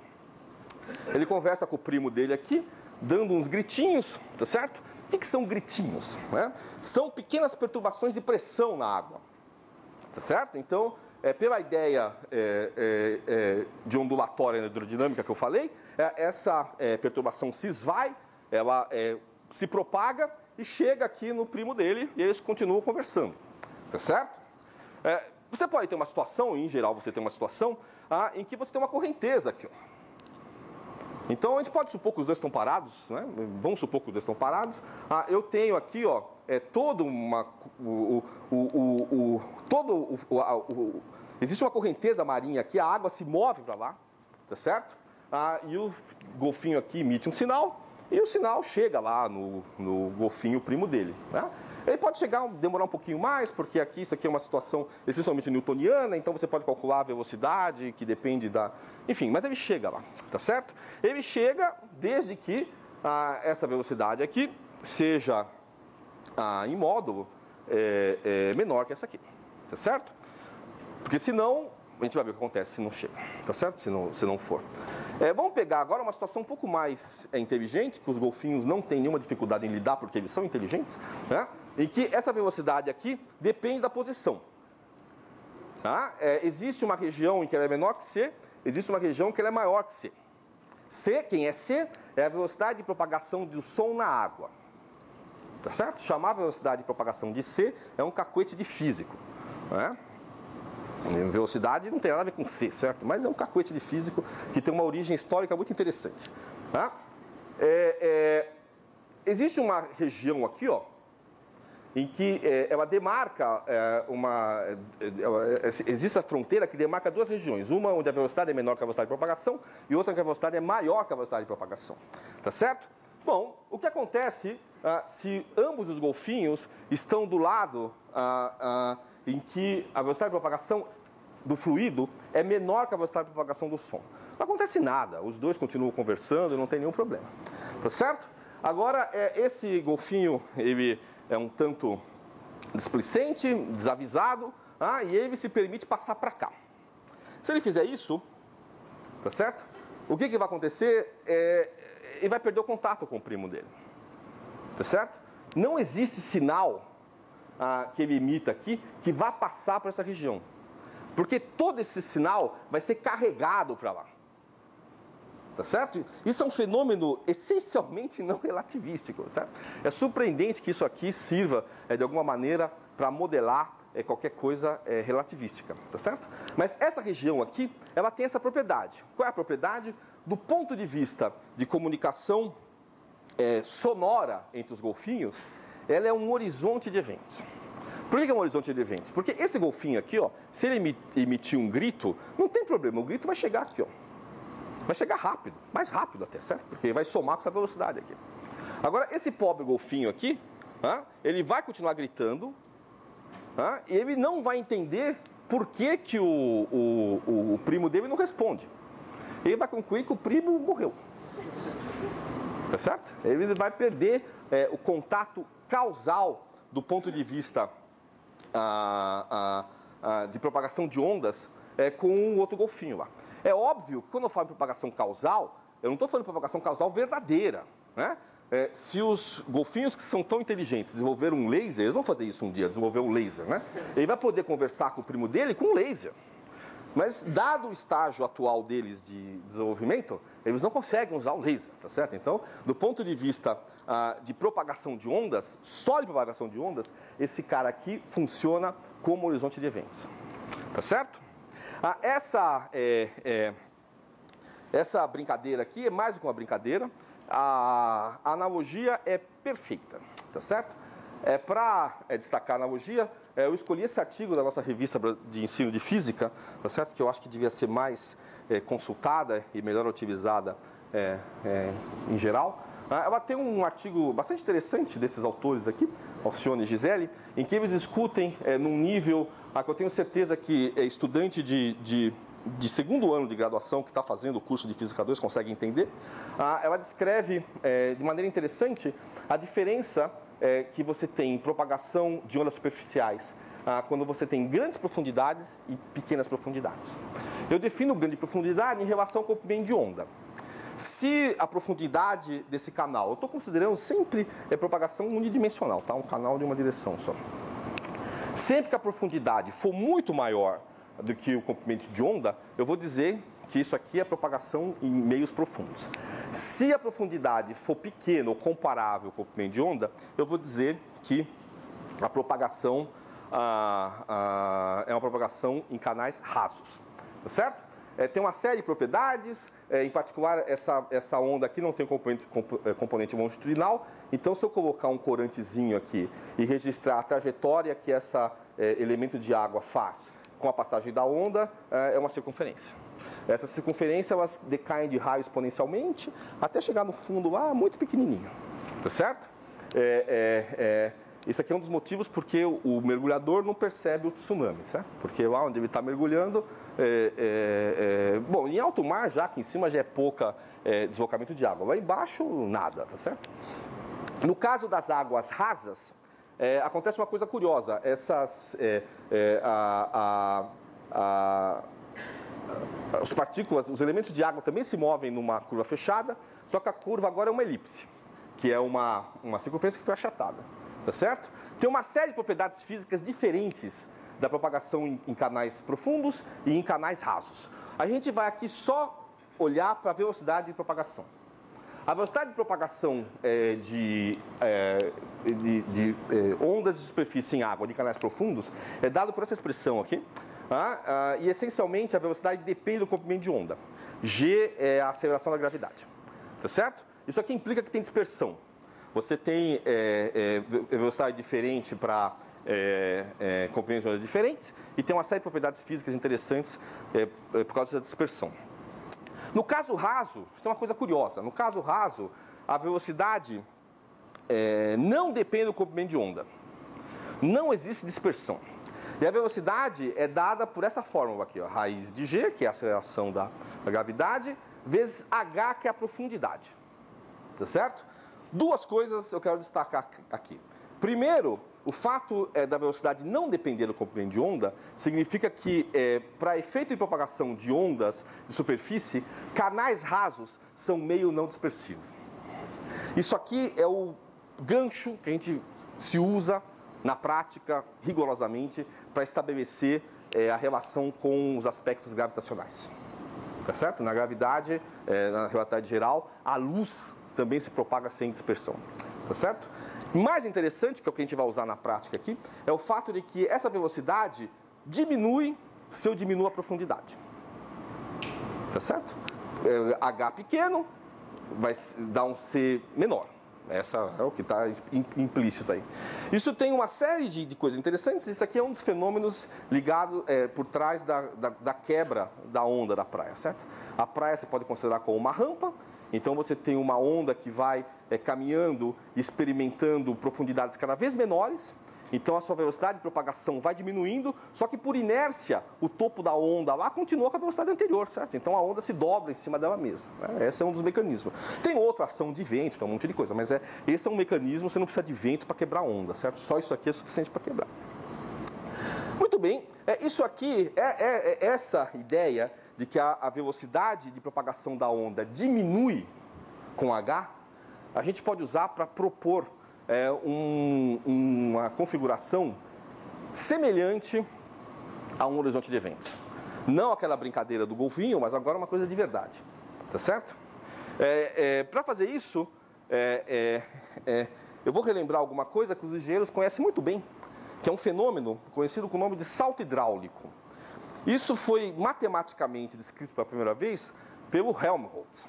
ele conversa com o primo dele aqui, dando uns gritinhos, tá certo? O que, que são gritinhos? Né? São pequenas perturbações de pressão na água, tá certo? Então, é, pela ideia é, é, é, de ondulatória hidrodinâmica que eu falei, é, essa é, perturbação se esvai, ela é, se propaga e chega aqui no primo dele e eles continuam conversando, tá certo? É, você pode ter uma situação, em geral você tem uma situação, ah, em que você tem uma correnteza aqui, ó. Então, a gente pode supor que os dois estão parados, né? Vamos supor que os dois estão parados. Ah, eu tenho aqui, ó, é, todo uma... O, o, o, o, todo o, o, o, existe uma correnteza marinha aqui, a água se move para lá, tá certo? Ah, e o golfinho aqui emite um sinal, e o sinal chega lá no, no golfinho primo dele, né? Ele pode chegar, demorar um pouquinho mais, porque aqui isso aqui é uma situação essencialmente newtoniana, então você pode calcular a velocidade, que depende da... Enfim, mas ele chega lá, tá certo? Ele chega desde que ah, essa velocidade aqui seja ah, em módulo é, é, menor que essa aqui, tá certo? Porque senão, a gente vai ver o que acontece se não chega, tá certo? Se não, se não for. É, vamos pegar agora uma situação um pouco mais é, inteligente, que os golfinhos não têm nenhuma dificuldade em lidar, porque eles são inteligentes, né? Em que essa velocidade aqui depende da posição. Tá? É, existe uma região em que ela é menor que C, existe uma região em que ela é maior que C. C, quem é C, é a velocidade de propagação do som na água. Tá certo? Chamar a velocidade de propagação de C é um cacuete de físico. Né? Velocidade não tem nada a ver com C, certo? Mas é um cacuete de físico que tem uma origem histórica muito interessante. Tá? É, é, existe uma região aqui, ó, em que é, ela demarca é, uma... É, existe a fronteira que demarca duas regiões. Uma onde a velocidade é menor que a velocidade de propagação e outra onde a velocidade é maior que a velocidade de propagação. Tá certo? Bom, o que acontece ah, se ambos os golfinhos estão do lado ah, ah, em que a velocidade de propagação do fluido é menor que a velocidade de propagação do som? Não acontece nada, os dois continuam conversando e não tem nenhum problema. Tá certo? Agora, é, esse golfinho, ele é um tanto displicente, desavisado, ah, e ele se permite passar para cá. Se ele fizer isso, tá certo? O que, que vai acontecer? É, ele vai perder o contato com o primo dele. Tá certo? Não existe sinal ah, que ele emita aqui que vá passar para essa região. Porque todo esse sinal vai ser carregado para lá. Tá certo? Isso é um fenômeno essencialmente não relativístico, certo? É surpreendente que isso aqui sirva, é, de alguma maneira, para modelar é, qualquer coisa é, relativística, tá certo? Mas essa região aqui, ela tem essa propriedade. Qual é a propriedade? Do ponto de vista de comunicação é, sonora entre os golfinhos, ela é um horizonte de eventos. Por que é um horizonte de eventos? Porque esse golfinho aqui, ó, se ele emitir um grito, não tem problema, o grito vai chegar aqui, ó. Vai chegar rápido, mais rápido até, certo? Porque vai somar com essa velocidade aqui. Agora, esse pobre golfinho aqui, ah, ele vai continuar gritando, ah, e ele não vai entender por que, que o, o, o primo dele não responde. Ele vai concluir que o primo morreu. Tá certo? Ele vai perder é, o contato causal do ponto de vista ah, ah, ah, de propagação de ondas é, com o outro golfinho lá. É óbvio que quando eu falo em propagação causal, eu não estou falando de propagação causal verdadeira, né? É, se os golfinhos que são tão inteligentes desenvolveram um laser, eles vão fazer isso um dia, desenvolver um laser, né? Ele vai poder conversar com o primo dele com um laser. Mas, dado o estágio atual deles de desenvolvimento, eles não conseguem usar o laser, tá certo? Então, do ponto de vista ah, de propagação de ondas, só de propagação de ondas, esse cara aqui funciona como horizonte de eventos, tá certo? Ah, essa, é, é, essa brincadeira aqui é mais do que uma brincadeira. A, a analogia é perfeita, tá certo? É, Para é, destacar a analogia, é, eu escolhi esse artigo da nossa revista de ensino de física, tá certo? Que eu acho que devia ser mais é, consultada e melhor utilizada é, é, em geral. Ela tem um artigo bastante interessante desses autores aqui, Alcione e Gisele, em que eles discutem é, num nível ah, que eu tenho certeza que é, estudante de, de, de segundo ano de graduação que está fazendo o curso de Física dois consegue entender. Ah, ela descreve é, de maneira interessante a diferença é, que você tem em propagação de ondas superficiais ah, quando você tem grandes profundidades e pequenas profundidades. Eu defino grande profundidade em relação ao comprimento de onda. Se a profundidade desse canal, eu estou considerando sempre é, propagação unidimensional, tá? Um canal de uma direção só. Sempre que a profundidade for muito maior do que o comprimento de onda, eu vou dizer que isso aqui é propagação em meios profundos. Se a profundidade for pequena ou comparável ao comprimento de onda, eu vou dizer que a propagação ah, ah, é uma propagação em canais rasos, tá certo? É, tem uma série de propriedades, é, em particular essa, essa onda aqui não tem componente, componente longitudinal, então se eu colocar um corantezinho aqui e registrar a trajetória que esse é, elemento de água faz com a passagem da onda, é, é uma circunferência. Essa circunferência elas decaem de raio exponencialmente até chegar no fundo lá muito pequenininho, tá certo? É, é, é, Isso aqui é um dos motivos porque o, o mergulhador não percebe o tsunami, certo? Porque lá onde ele está mergulhando, é, é, é, bom, em alto mar já, aqui em cima já é pouca é, deslocamento de água, lá embaixo nada, tá certo? No caso das águas rasas, é, acontece uma coisa curiosa, essas, é, é, a, a, a, as partículas, os elementos de água também se movem numa curva fechada, só que a curva agora é uma elipse, que é uma, uma circunferência que foi achatada. Tá certo? Tem uma série de propriedades físicas diferentes da propagação em, em canais profundos e em canais rasos. A gente vai aqui só olhar para a velocidade de propagação. A velocidade de propagação é, de, é, de, de é, ondas de superfície em água de canais profundos é dado por essa expressão aqui. Ah, ah, e essencialmente a velocidade depende do comprimento de onda. G é a aceleração da gravidade. Tá certo? Isso aqui implica que tem dispersão. Você tem é, é, velocidade diferente para é, é, comprimentos de ondas diferentes e tem uma série de propriedades físicas interessantes é, é, por causa da dispersão. No caso raso, tem uma coisa curiosa. No caso raso, a velocidade é, não depende do comprimento de onda. Não existe dispersão. E a velocidade é dada por essa fórmula aqui, ó, raiz de g, que é a aceleração da, da gravidade, vezes h, que é a profundidade. Tá certo? Duas coisas eu quero destacar aqui. Primeiro, o fato é, da velocidade não depender do comprimento de onda significa que, é, para efeito de propagação de ondas de superfície, canais rasos são meio não dispersível. Isso aqui é o gancho que a gente se usa na prática, rigorosamente, para estabelecer é, a relação com os aspectos gravitacionais. Tá certo? Na gravidade, é, na relatividade geral, a luz também se propaga sem dispersão. Tá certo? Mais interessante, que é o que a gente vai usar na prática aqui, é o fato de que essa velocidade diminui se eu diminuo a profundidade. Tá certo? É, H pequeno vai dar um C menor. Essa é o que está implícito aí. Isso tem uma série de, de coisas interessantes. Isso aqui é um dos fenômenos ligados é, por trás da, da, da quebra da onda da praia, certo? A praia você pode considerar como uma rampa. Então você tem uma onda que vai é, caminhando, experimentando profundidades cada vez menores. Então a sua velocidade de propagação vai diminuindo, só que por inércia o topo da onda lá continua com a velocidade anterior, certo? Então a onda se dobra em cima dela mesma. Né? Esse é um dos mecanismos. Tem outra ação de vento, tem um monte de coisa, mas é, esse é um mecanismo, você não precisa de vento para quebrar a onda, certo? Só isso aqui é suficiente para quebrar. Muito bem, é, isso aqui é, é, é essa ideia de que a, a velocidade de propagação da onda diminui com H, a gente pode usar para propor é, um, uma configuração semelhante a um horizonte de eventos. Não aquela brincadeira do golfinho, mas agora uma coisa de verdade. Tá certo? É, é, para fazer isso, é, é, é, eu vou relembrar alguma coisa que os engenheiros conhecem muito bem, que é um fenômeno conhecido com o nome de salto hidráulico. Isso foi matematicamente descrito pela primeira vez pelo Helmholtz.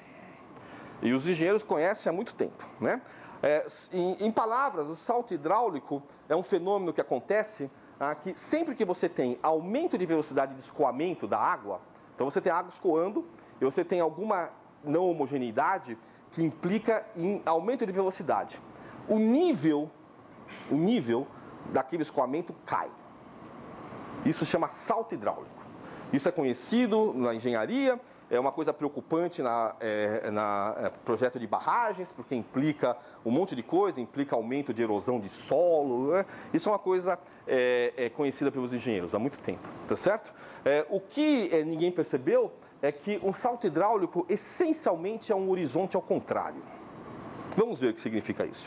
E os engenheiros conhecem há muito tempo, né? É, em, em palavras, o salto hidráulico é um fenômeno que acontece ah, que sempre que você tem aumento de velocidade de escoamento da água, então você tem água escoando e você tem alguma não homogeneidade que implica em aumento de velocidade. O nível, o nível daquele escoamento cai. Isso se chama salto hidráulico. Isso é conhecido na engenharia. É uma coisa preocupante na, é, na é, projeto de barragens, porque implica um monte de coisa, implica aumento de erosão de solo. Né? Isso é uma coisa é, é, conhecida pelos engenheiros há muito tempo, tá certo? É, o que é, ninguém percebeu é que um salto hidráulico essencialmente é um horizonte ao contrário. Vamos ver o que significa isso.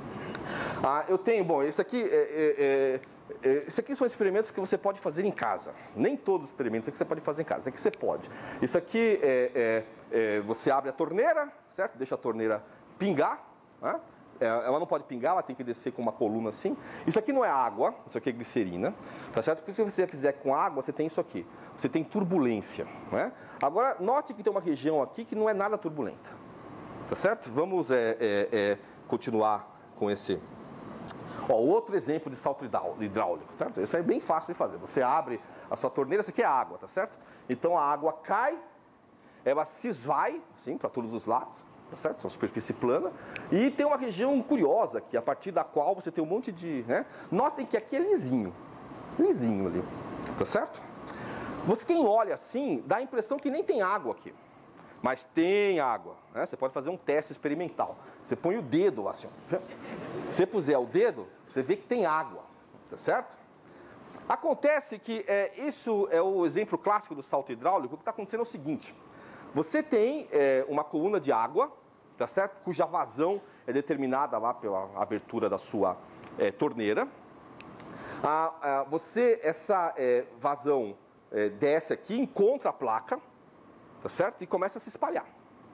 Ah, eu tenho, bom, esse aqui é... é, é Isso aqui são experimentos que você pode fazer em casa. Nem todos os experimentos que você pode fazer em casa, é que você pode. Isso aqui, é, é, é, você abre a torneira, certo? Deixa a torneira pingar. Né? Ela não pode pingar, ela tem que descer com uma coluna assim. Isso aqui não é água, isso aqui é glicerina. Tá certo? Porque se você fizer com água, você tem isso aqui. Você tem turbulência. Né? Agora, note que tem uma região aqui que não é nada turbulenta. Tá certo? Vamos é, é, é, continuar com esse... Ó, outro exemplo de salto hidráulico, certo? Isso é bem fácil de fazer. Você abre a sua torneira, isso aqui é água, tá certo? Então a água cai, ela se esvai, assim, para todos os lados, tá certo? São superfície plana. E tem uma região curiosa aqui, a partir da qual você tem um monte de... Né? Notem que aqui é lisinho, lisinho ali, tá certo? Você, quem olha assim, dá a impressão que nem tem água aqui. Mas tem água, né? Você pode fazer um teste experimental. Você põe o dedo lá assim, ó. Se você puser o dedo, você vê que tem água, tá certo? Acontece que é, isso é o exemplo clássico do salto hidráulico. O que está acontecendo é o seguinte: você tem é, uma coluna de água, tá certo? Cuja vazão é determinada lá pela abertura da sua é, torneira. Ah, ah, você, essa é, vazão é, desce aqui, encontra a placa, tá certo? E começa a se espalhar.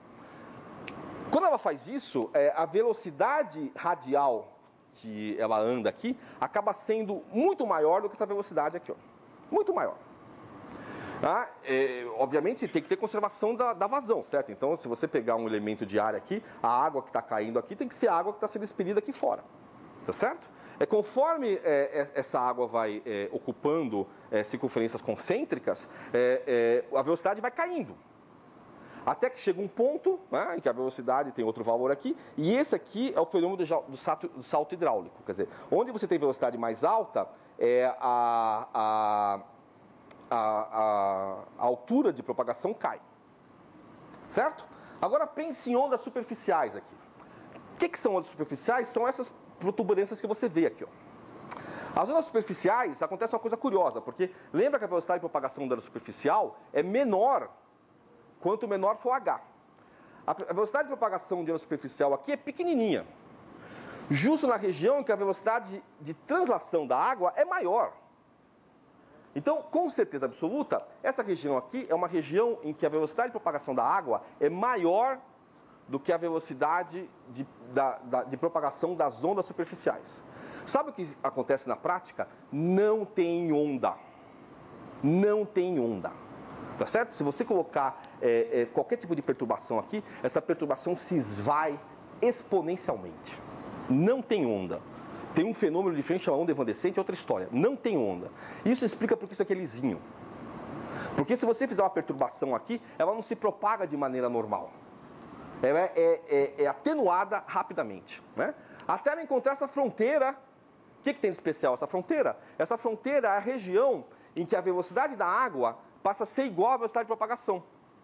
Quando ela faz isso, é, a velocidade radial que ela anda aqui acaba sendo muito maior do que essa velocidade aqui, ó. Muito maior. Ah, é, obviamente tem que ter conservação da, da vazão, certo? Então, se você pegar um elemento de ar aqui, a água que está caindo aqui tem que ser a água que está sendo expelida aqui fora, tá certo? É, conforme é, essa água vai é, ocupando é, circunferências concêntricas, é, é, a velocidade vai caindo. Até que chega um ponto, né, em que a velocidade tem outro valor aqui, e esse aqui é o fenômeno do salto, do salto hidráulico. Quer dizer, onde você tem velocidade mais alta, é a, a, a, a, a altura de propagação cai. Certo? Agora pense em ondas superficiais aqui. O que, que são ondas superficiais? São essas protuberâncias que você vê aqui, ó. As ondas superficiais, acontece uma coisa curiosa, porque lembra que a velocidade de propagação da onda superficial é menor quanto menor for H. A velocidade de propagação de onda superficial aqui é pequenininha, justo na região em que a velocidade de translação da água é maior. Então, com certeza absoluta, essa região aqui é uma região em que a velocidade de propagação da água é maior do que a velocidade de, da, da, de propagação das ondas superficiais. Sabe o que acontece na prática? Não tem onda. Não tem onda. Tá certo? Se você colocar é, é, qualquer tipo de perturbação aqui, essa perturbação se esvai exponencialmente. Não tem onda. Tem um fenômeno diferente chamado onda evanescente, é outra história. Não tem onda. Isso explica porque isso aqui é lisinho. Porque se você fizer uma perturbação aqui, ela não se propaga de maneira normal. Ela é, é, é, é atenuada rapidamente, né? Até ela encontrar essa fronteira. O que, que tem de especial essa fronteira? Essa fronteira é a região em que a velocidade da água passa a ser igual à velocidade de propagação.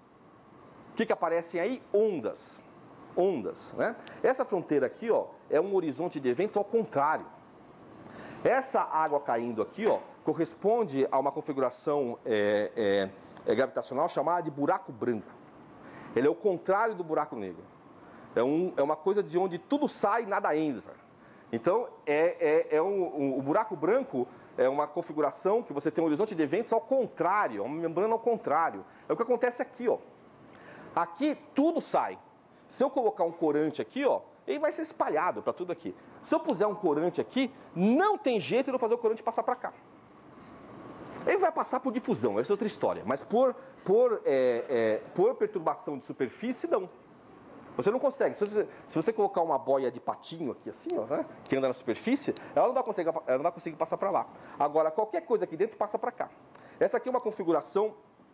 O que, que aparecem aí? Ondas. Ondas, né? Essa fronteira aqui, ó, é um horizonte de eventos ao contrário. Essa água caindo aqui, ó, corresponde a uma configuração é, é, é, gravitacional chamada de buraco branco. Ele é o contrário do buraco negro. É, um, é uma coisa de onde tudo sai e nada entra. Então, é, é, é um, um, o buraco branco é uma configuração que você tem um horizonte de eventos ao contrário, uma membrana ao contrário. É o que acontece aqui, ó. Aqui tudo sai. Se eu colocar um corante aqui, ó, ele vai ser espalhado para tudo aqui. Se eu puser um corante aqui, não tem jeito de eu fazer o corante passar para cá. Ele vai passar por difusão, essa é outra história. Mas por, por, é, é, por perturbação de superfície, não. Você não consegue. Se você, se você colocar uma boia de patinho aqui, assim, ó, né, que anda na superfície, ela não vai conseguir, ela não vai conseguir passar para lá. Agora, qualquer coisa aqui dentro passa para cá. Essa aqui é uma configuração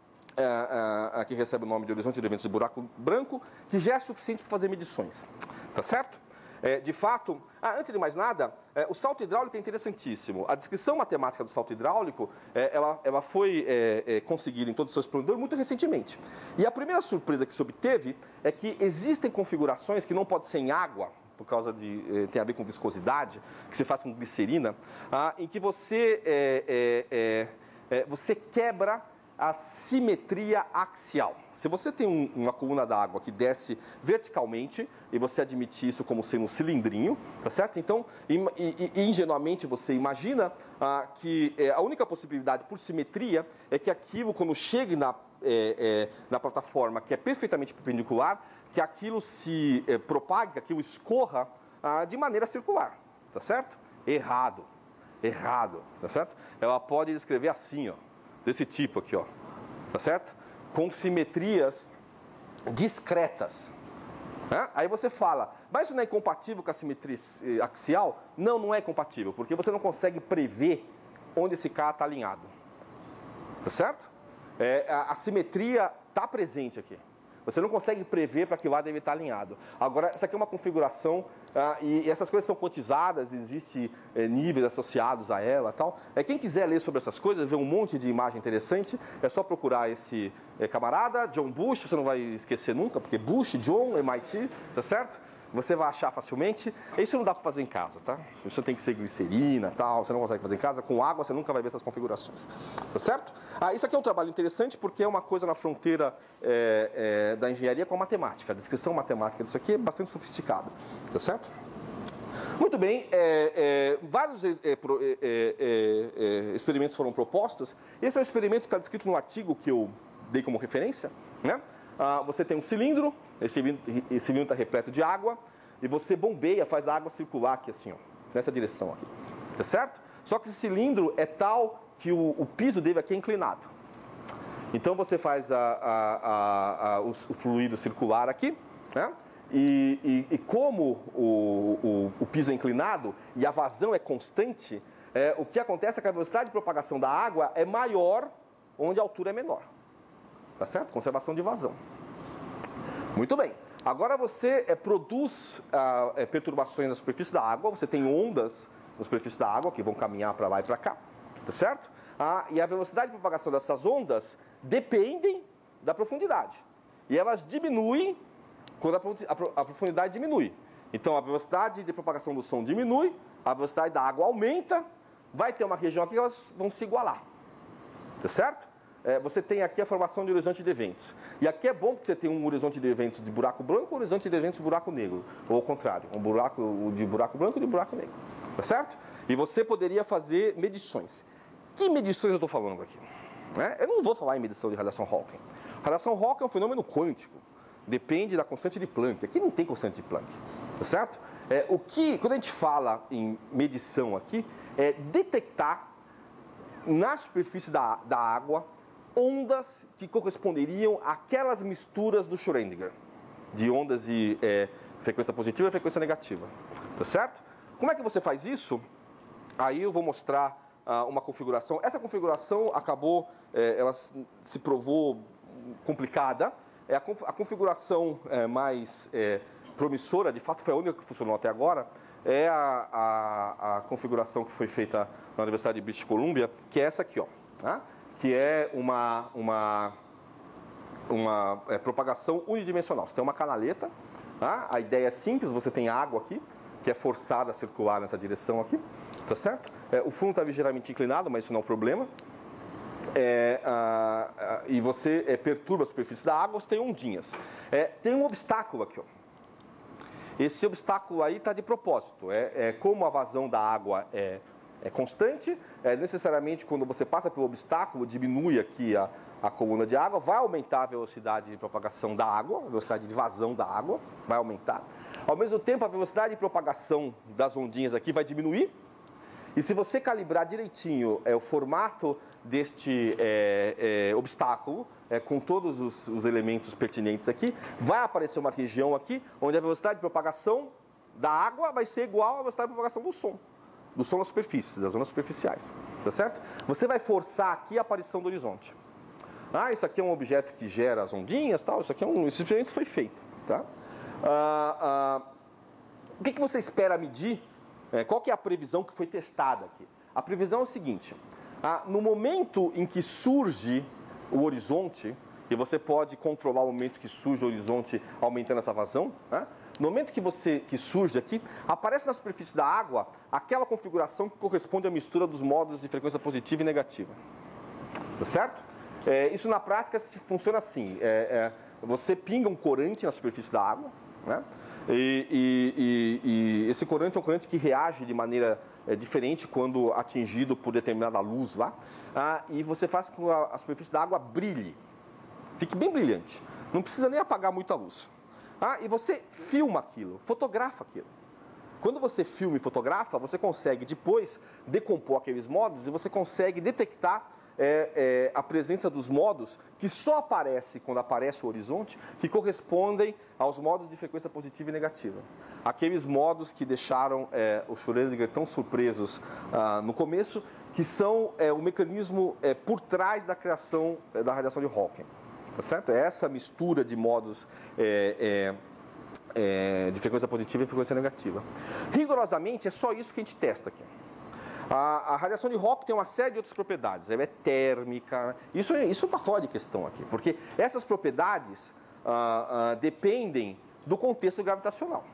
é, é, que recebe o nome de horizonte de eventos de buraco branco, que já é suficiente para fazer medições. Tá certo? É, de fato, ah, antes de mais nada, é, o salto hidráulico é interessantíssimo. A descrição matemática do salto hidráulico, é, ela, ela foi é, é, conseguida em todo o seu esplendor muito recentemente. E a primeira surpresa que se obteve é que existem configurações que não podem ser em água, por causa de, eh, tem a ver com viscosidade, que se faz com glicerina, ah, em que você, é, é, é, você quebra a simetria axial. Se você tem um, uma coluna d'água que desce verticalmente e você admite isso como sendo um cilindrinho, tá certo? Então, e, e, e ingenuamente você imagina ah, que é, a única possibilidade por simetria é que aquilo, quando chegue na, é, é, na plataforma que é perfeitamente perpendicular, que aquilo se é, propague, que aquilo escorra ah, de maneira circular, tá certo? Errado, errado, tá certo? Ela pode descrever assim, ó, desse tipo aqui, ó, tá certo? Com simetrias discretas. Né? Aí você fala, mas isso não é incompatível com a simetria axial? Não, não é compatível, porque você não consegue prever onde esse cara está alinhado. Tá certo? É, a, a simetria está presente aqui. Você não consegue prever para que lado deve estar alinhado. Agora, essa aqui é uma configuração, ah, e essas coisas são quantizadas, existem é, níveis associados a ela e tal. É, quem quiser ler sobre essas coisas, ver um monte de imagem interessante, é só procurar esse é, camarada, John Bush, você não vai esquecer nunca, porque Bush, John, M I T, tá certo? Você vai achar facilmente. Isso não dá para fazer em casa, tá? Isso tem que ser glicerina e tal, você não consegue fazer em casa. Com água você nunca vai ver essas configurações, tá certo? Ah, isso aqui é um trabalho interessante porque é uma coisa na fronteira é, é, da engenharia com a matemática. A descrição matemática disso aqui é bastante sofisticada, tá certo? Muito bem, é, é, vários é, é, é, experimentos foram propostos. Esse é o experimento que está descrito no artigo que eu dei como referência, né? Ah, você tem um cilindro, esse cilindro está repleto de água, e você bombeia, faz a água circular aqui assim, ó, nessa direção aqui, tá certo? Só que esse cilindro é tal que o, o piso dele aqui é inclinado. Então você faz a, a, a, a, o, o fluido circular aqui, né? E, e, e como o, o, o piso é inclinado e a vazão é constante, é, o que acontece é que a velocidade de propagação da água é maior onde a altura é menor. Tá certo? Conservação de vazão. Muito bem. Agora você é, produz ah, é, perturbações na superfície da água, você tem ondas na superfície da água que vão caminhar para lá e para cá, tá certo? Ah, e a velocidade de propagação dessas ondas dependem da profundidade. E elas diminuem quando a, a, a profundidade diminui. Então a velocidade de propagação do som diminui, a velocidade da água aumenta, vai ter uma região aqui que elas vão se igualar, tá certo? É, você tem aqui a formação de horizonte de eventos. E aqui é bom que você tem um horizonte de eventos de buraco branco e um horizonte de eventos de buraco negro. Ou ao contrário, um buraco de buraco branco e de buraco negro. Tá certo? E você poderia fazer medições. Que medições eu estou falando aqui? Né? Eu não vou falar em medição de radiação Hawking. Radiação Hawking é um fenômeno quântico. Depende da constante de Planck. Aqui não tem constante de Planck. Tá certo? É, o que, quando a gente fala em medição aqui, é detectar na superfície da, da água ondas que corresponderiam àquelas misturas do Schrödinger, de ondas de é, frequência positiva e frequência negativa, tá certo? Como é que você faz isso? Aí eu vou mostrar ah, uma configuração. Essa configuração acabou, é, ela se provou complicada. É a, a configuração é, mais é, promissora, de fato foi a única que funcionou até agora, é a, a, a configuração que foi feita na Universidade de British Columbia, que é essa aqui, ó, né? Que é uma, uma, uma é, propagação unidimensional. Você tem uma canaleta, tá? A ideia é simples, você tem água aqui, que é forçada a circular nessa direção aqui, tá certo? É, o fundo está ligeiramente inclinado, mas isso não é um problema. É, ah, ah, e você é, perturba a superfície da água, você tem ondinhas. É, tem um obstáculo aqui, ó. Esse obstáculo aí está de propósito. É, é, como a vazão da água é É constante, é, necessariamente quando você passa pelo obstáculo, diminui aqui a, a coluna de água, vai aumentar a velocidade de propagação da água, a velocidade de vazão da água, vai aumentar. Ao mesmo tempo, a velocidade de propagação das ondinhas aqui vai diminuir. E se você calibrar direitinho é, o formato deste é, é, obstáculo, é, com todos os, os elementos pertinentes aqui, vai aparecer uma região aqui, onde a velocidade de propagação da água vai ser igual à velocidade de propagação do som. Do som na superfície, das zonas superficiais, tá certo? Você vai forçar aqui a aparição do horizonte. Ah, isso aqui é um objeto que gera as ondinhas, tal, isso aqui é um... Esse experimento foi feito, tá? Ah, ah, o que, que você espera medir? É, qual que é a previsão que foi testada aqui? A previsão é o seguinte, ah, no momento em que surge o horizonte, e você pode controlar o momento que surge o horizonte aumentando essa vazão, né? No momento que você que surge aqui, aparece na superfície da água aquela configuração que corresponde à mistura dos modos de frequência positiva e negativa. Tá certo? É, isso na prática funciona assim. É, é, você pinga um corante na superfície da água, né? E, e, e, e esse corante é um corante que reage de maneira é, diferente quando atingido por determinada luz lá. Ah, e você faz com que a, a superfície da água brilhe. Fique bem brilhante. Não precisa nem apagar muita luz. Ah, e você filma aquilo, fotografa aquilo. Quando você filma e fotografa, você consegue depois decompor aqueles modos e você consegue detectar é, é, a presença dos modos que só aparece quando aparece o horizonte, que correspondem aos modos de frequência positiva e negativa. Aqueles modos que deixaram é, os Schrödinger tão surpresos ah, no começo, que são é, o mecanismo é, por trás da criação é, da radiação de Hawking. Tá certo? É essa mistura de modos é, é, é, de frequência positiva e frequência negativa. Rigorosamente, é só isso que a gente testa aqui. A, a radiação de Hawking tem uma série de outras propriedades. Ela é térmica. Isso isso está fora de questão aqui, porque essas propriedades ah, ah, dependem do contexto gravitacional.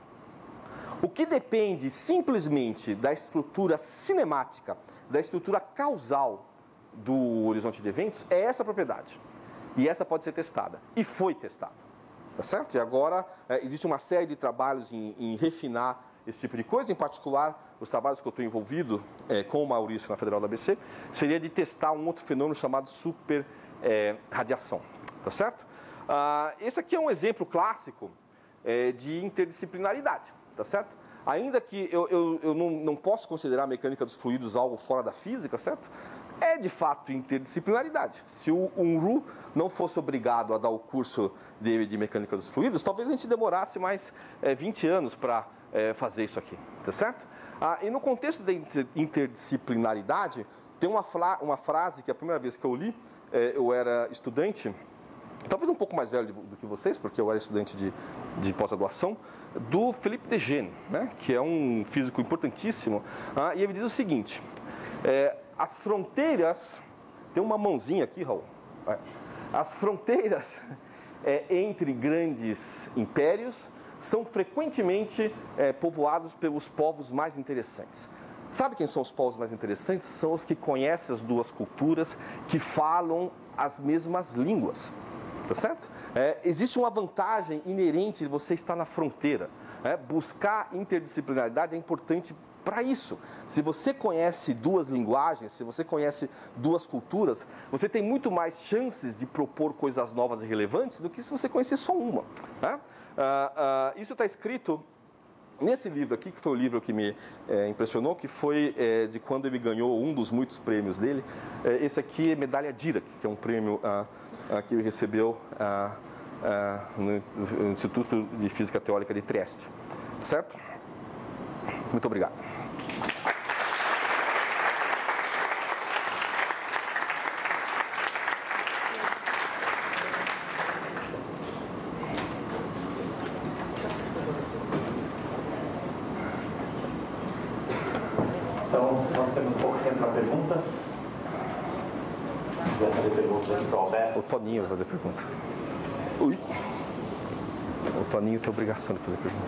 O que depende simplesmente da estrutura cinemática, da estrutura causal do horizonte de eventos, é essa propriedade. E essa pode ser testada. E foi testada. Tá certo? E agora é, existe uma série de trabalhos em, em refinar esse tipo de coisa. Em particular, os trabalhos que eu estou envolvido é, com o Maurício na Federal da A B C, seria de testar um outro fenômeno chamado super é, radiação. Tá certo? Ah, esse aqui é um exemplo clássico é, de interdisciplinaridade. Tá certo? Ainda que eu, eu, eu não, não posso considerar a mecânica dos fluidos algo fora da física, certo? É de fato interdisciplinaridade. Se o Unruh não fosse obrigado a dar o curso dele de mecânica dos fluidos, talvez a gente demorasse mais é, vinte anos para é, fazer isso aqui, tá certo? Ah, e no contexto da interdisciplinaridade, tem uma, uma frase que a primeira vez que eu li, é, eu era estudante talvez um pouco mais velho do que vocês, porque eu era estudante de, de pós-graduação, do Philippe de Gennes, né, que é um físico importantíssimo, ah, e ele diz o seguinte, é, as fronteiras, tem uma mãozinha aqui, Raul, é, as fronteiras é, entre grandes impérios são frequentemente é, povoados pelos povos mais interessantes. Sabe quem são os povos mais interessantes? São os que conhecem as duas culturas, que falam as mesmas línguas. Tá certo? É, existe uma vantagem inerente de você estar na fronteira. É, buscar interdisciplinaridade é importante para isso. Se você conhece duas linguagens, se você conhece duas culturas, você tem muito mais chances de propor coisas novas e relevantes do que se você conhecer só uma. Né? Ah, ah, isso está escrito nesse livro aqui, que foi o livro que me é, impressionou, que foi é, de quando ele ganhou um dos muitos prêmios dele. É, esse aqui é Medalha Dirac, que é um prêmio ah, ah, que ele recebeu ah, ah, no, no Instituto de Física Teórica de Trieste. Certo? Muito obrigado. Então, nós temos pouco tempo para perguntas. Vou fazer perguntas para o Alberto. O Toninho vai fazer pergunta. Ui. O Toninho tem obrigação de fazer pergunta.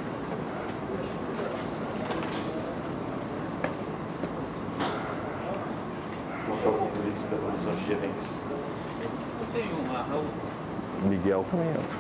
Não estou usando isso pelo horizonte de eventos. Eu tenho uma, Raul. Miguel também entra.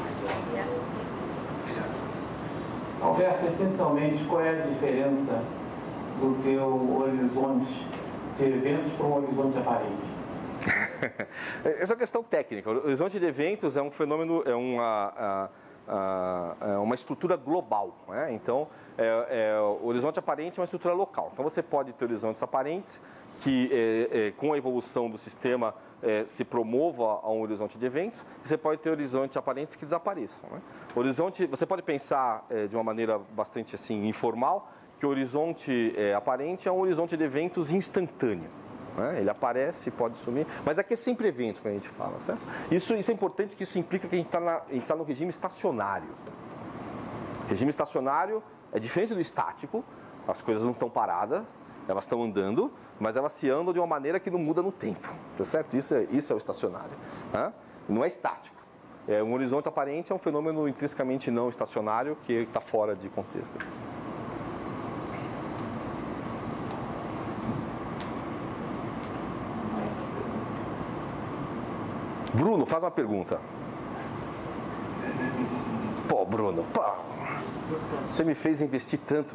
Alberto, essencialmente, qual é a diferença do teu horizonte de eventos para um horizonte aparente? Essa é uma questão técnica. O horizonte de eventos é um fenômeno, é uma, é uma estrutura global. Né? Então, é, é, o horizonte aparente é uma estrutura local. Então, você pode ter horizontes aparentes que, é, é, com a evolução do sistema, é, se promova a um horizonte de eventos. E você pode ter horizontes aparentes que desapareçam. Né? Horizonte, você pode pensar é, de uma maneira bastante assim, informal, que o horizonte é, aparente é um horizonte de eventos instantâneo. Né? Ele aparece, pode sumir, mas aqui é sempre evento que a gente fala, certo? Isso, isso é importante, que isso implica que a gente está tá no regime estacionário. Regime estacionário é diferente do estático, as coisas não estão paradas, elas estão andando, mas elas se andam de uma maneira que não muda no tempo, tá certo? Isso é, isso é o estacionário. Né? Não é estático. É, um horizonte aparente é um fenômeno intrinsecamente não estacionário que está fora de contexto. Bruno, faz uma pergunta. Pô, Bruno, pô, você me fez investir tanto.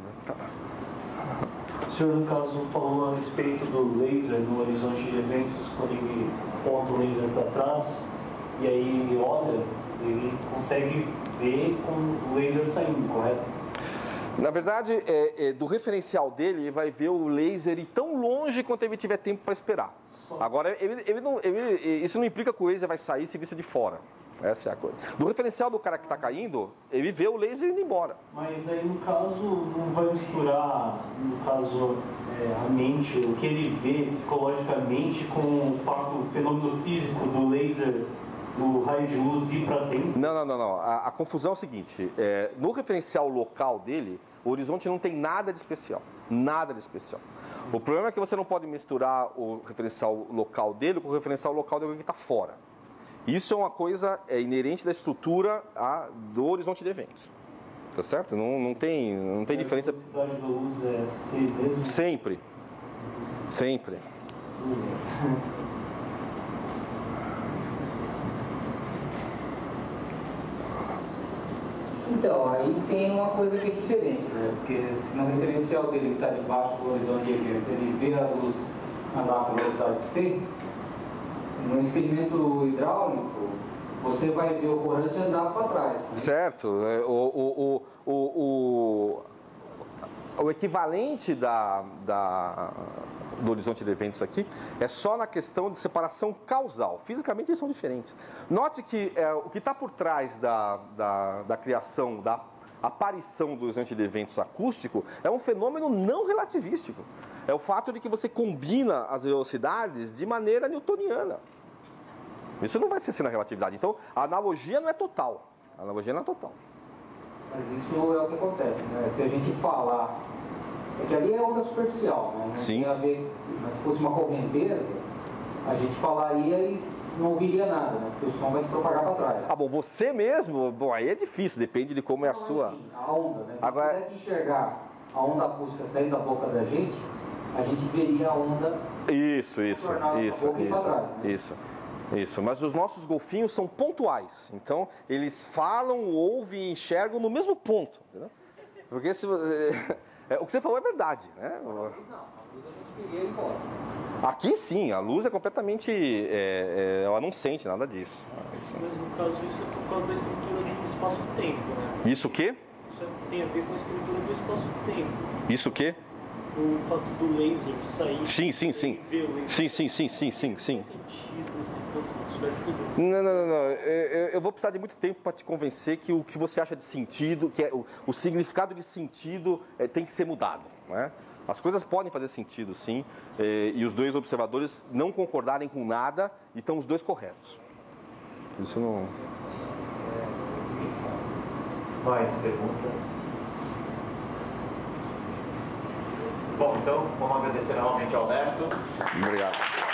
O senhor, no caso, falou a respeito do laser no horizonte de eventos, quando ele aponta o laser para trás, e aí ele olha, ele consegue ver com o laser saindo, correto? Na verdade, é, é, do referencial dele, ele vai ver o laser ir tão longe quanto ele tiver tempo para esperar. Agora, ele, ele não, ele, isso não implica que o laser vai sair se visto de fora. Essa é a coisa. Do referencial do cara que está caindo, ele vê o laser indo embora. Mas aí, no caso, não vai misturar, no caso, é, a mente, o que ele vê psicologicamente com o fato, o fenômeno físico do laser, do raio de luz ir para dentro? Não, não, não. não. A, a confusão é o seguinte, é, no referencial local dele, o horizonte não tem nada de especial. Nada de especial. O problema é que você não pode misturar o referencial local dele com o referencial local de alguém que está fora. Isso é uma coisa é, inerente da estrutura a, do horizonte de eventos. Tá certo? Não, não tem, não tem a diferença. A velocidade da luz é C mesmo? Sempre. Sempre. Então, aí tem uma coisa que é diferente, né? Porque se no referencial dele que está debaixo do horizonte de eventos, ele vê a luz andar com velocidade C, no experimento hidráulico, você vai ver o corante andar para trás. Né? Certo. O, o, o, o, o, o equivalente da, da, do horizonte de eventos aqui é só na questão de separação causal. Fisicamente eles são diferentes. Note que é, o que está por trás da, da, da criação, da aparição do horizonte de eventos acústico é um fenômeno não relativístico. É o fato de que você combina as velocidades de maneira newtoniana. Isso não vai ser assim na relatividade. Então, a analogia não é total. A analogia não é total. Mas isso é o que acontece, né? Se a gente falar... É que ali é onda superficial, né? Não Sim. tem a ver... Mas se fosse uma correnteza, a gente falaria e não ouviria nada, né? Porque o som vai se propagar para trás. Ah, bom, você mesmo, bom, aí é difícil, depende de como é a Não, sua... enfim, a onda, né? Se Agora... a gente pudesse enxergar a onda acústica saindo da boca da gente, a gente veria a onda... Isso, isso, tornar isso, nossa boca ir pra isso, trás, né? isso, isso. Mas os nossos golfinhos são pontuais. Então, eles falam, ouvem e enxergam no mesmo ponto, entendeu? Porque se você... É, o que você falou é verdade, né? Não, a luz não. A luz a gente queria ir embora. Aqui sim, a luz é completamente... É, é, ela não sente nada disso. Isso, Mas no caso isso é por causa da estrutura do espaço-tempo, né? isso o quê? Isso é, tem a ver com a estrutura do espaço-tempo. Isso o quê? O fato do laser sair... Sim, sim, sim. e ver o laser. Sim, sim, sim, sim, sim, sim. Não faz sentido se fosse, se tivesse tudo... Não, não, não, não. Eu, eu vou precisar de muito tempo para te convencer que o que você acha de sentido, que é o, o significado de sentido é, tem que ser mudado, né? As coisas podem fazer sentido, sim, e, e os dois observadores não concordarem com nada e estão os dois corretos. Isso não... Mais perguntas? Bom, então, vamos agradecer novamente ao Alberto. Obrigado.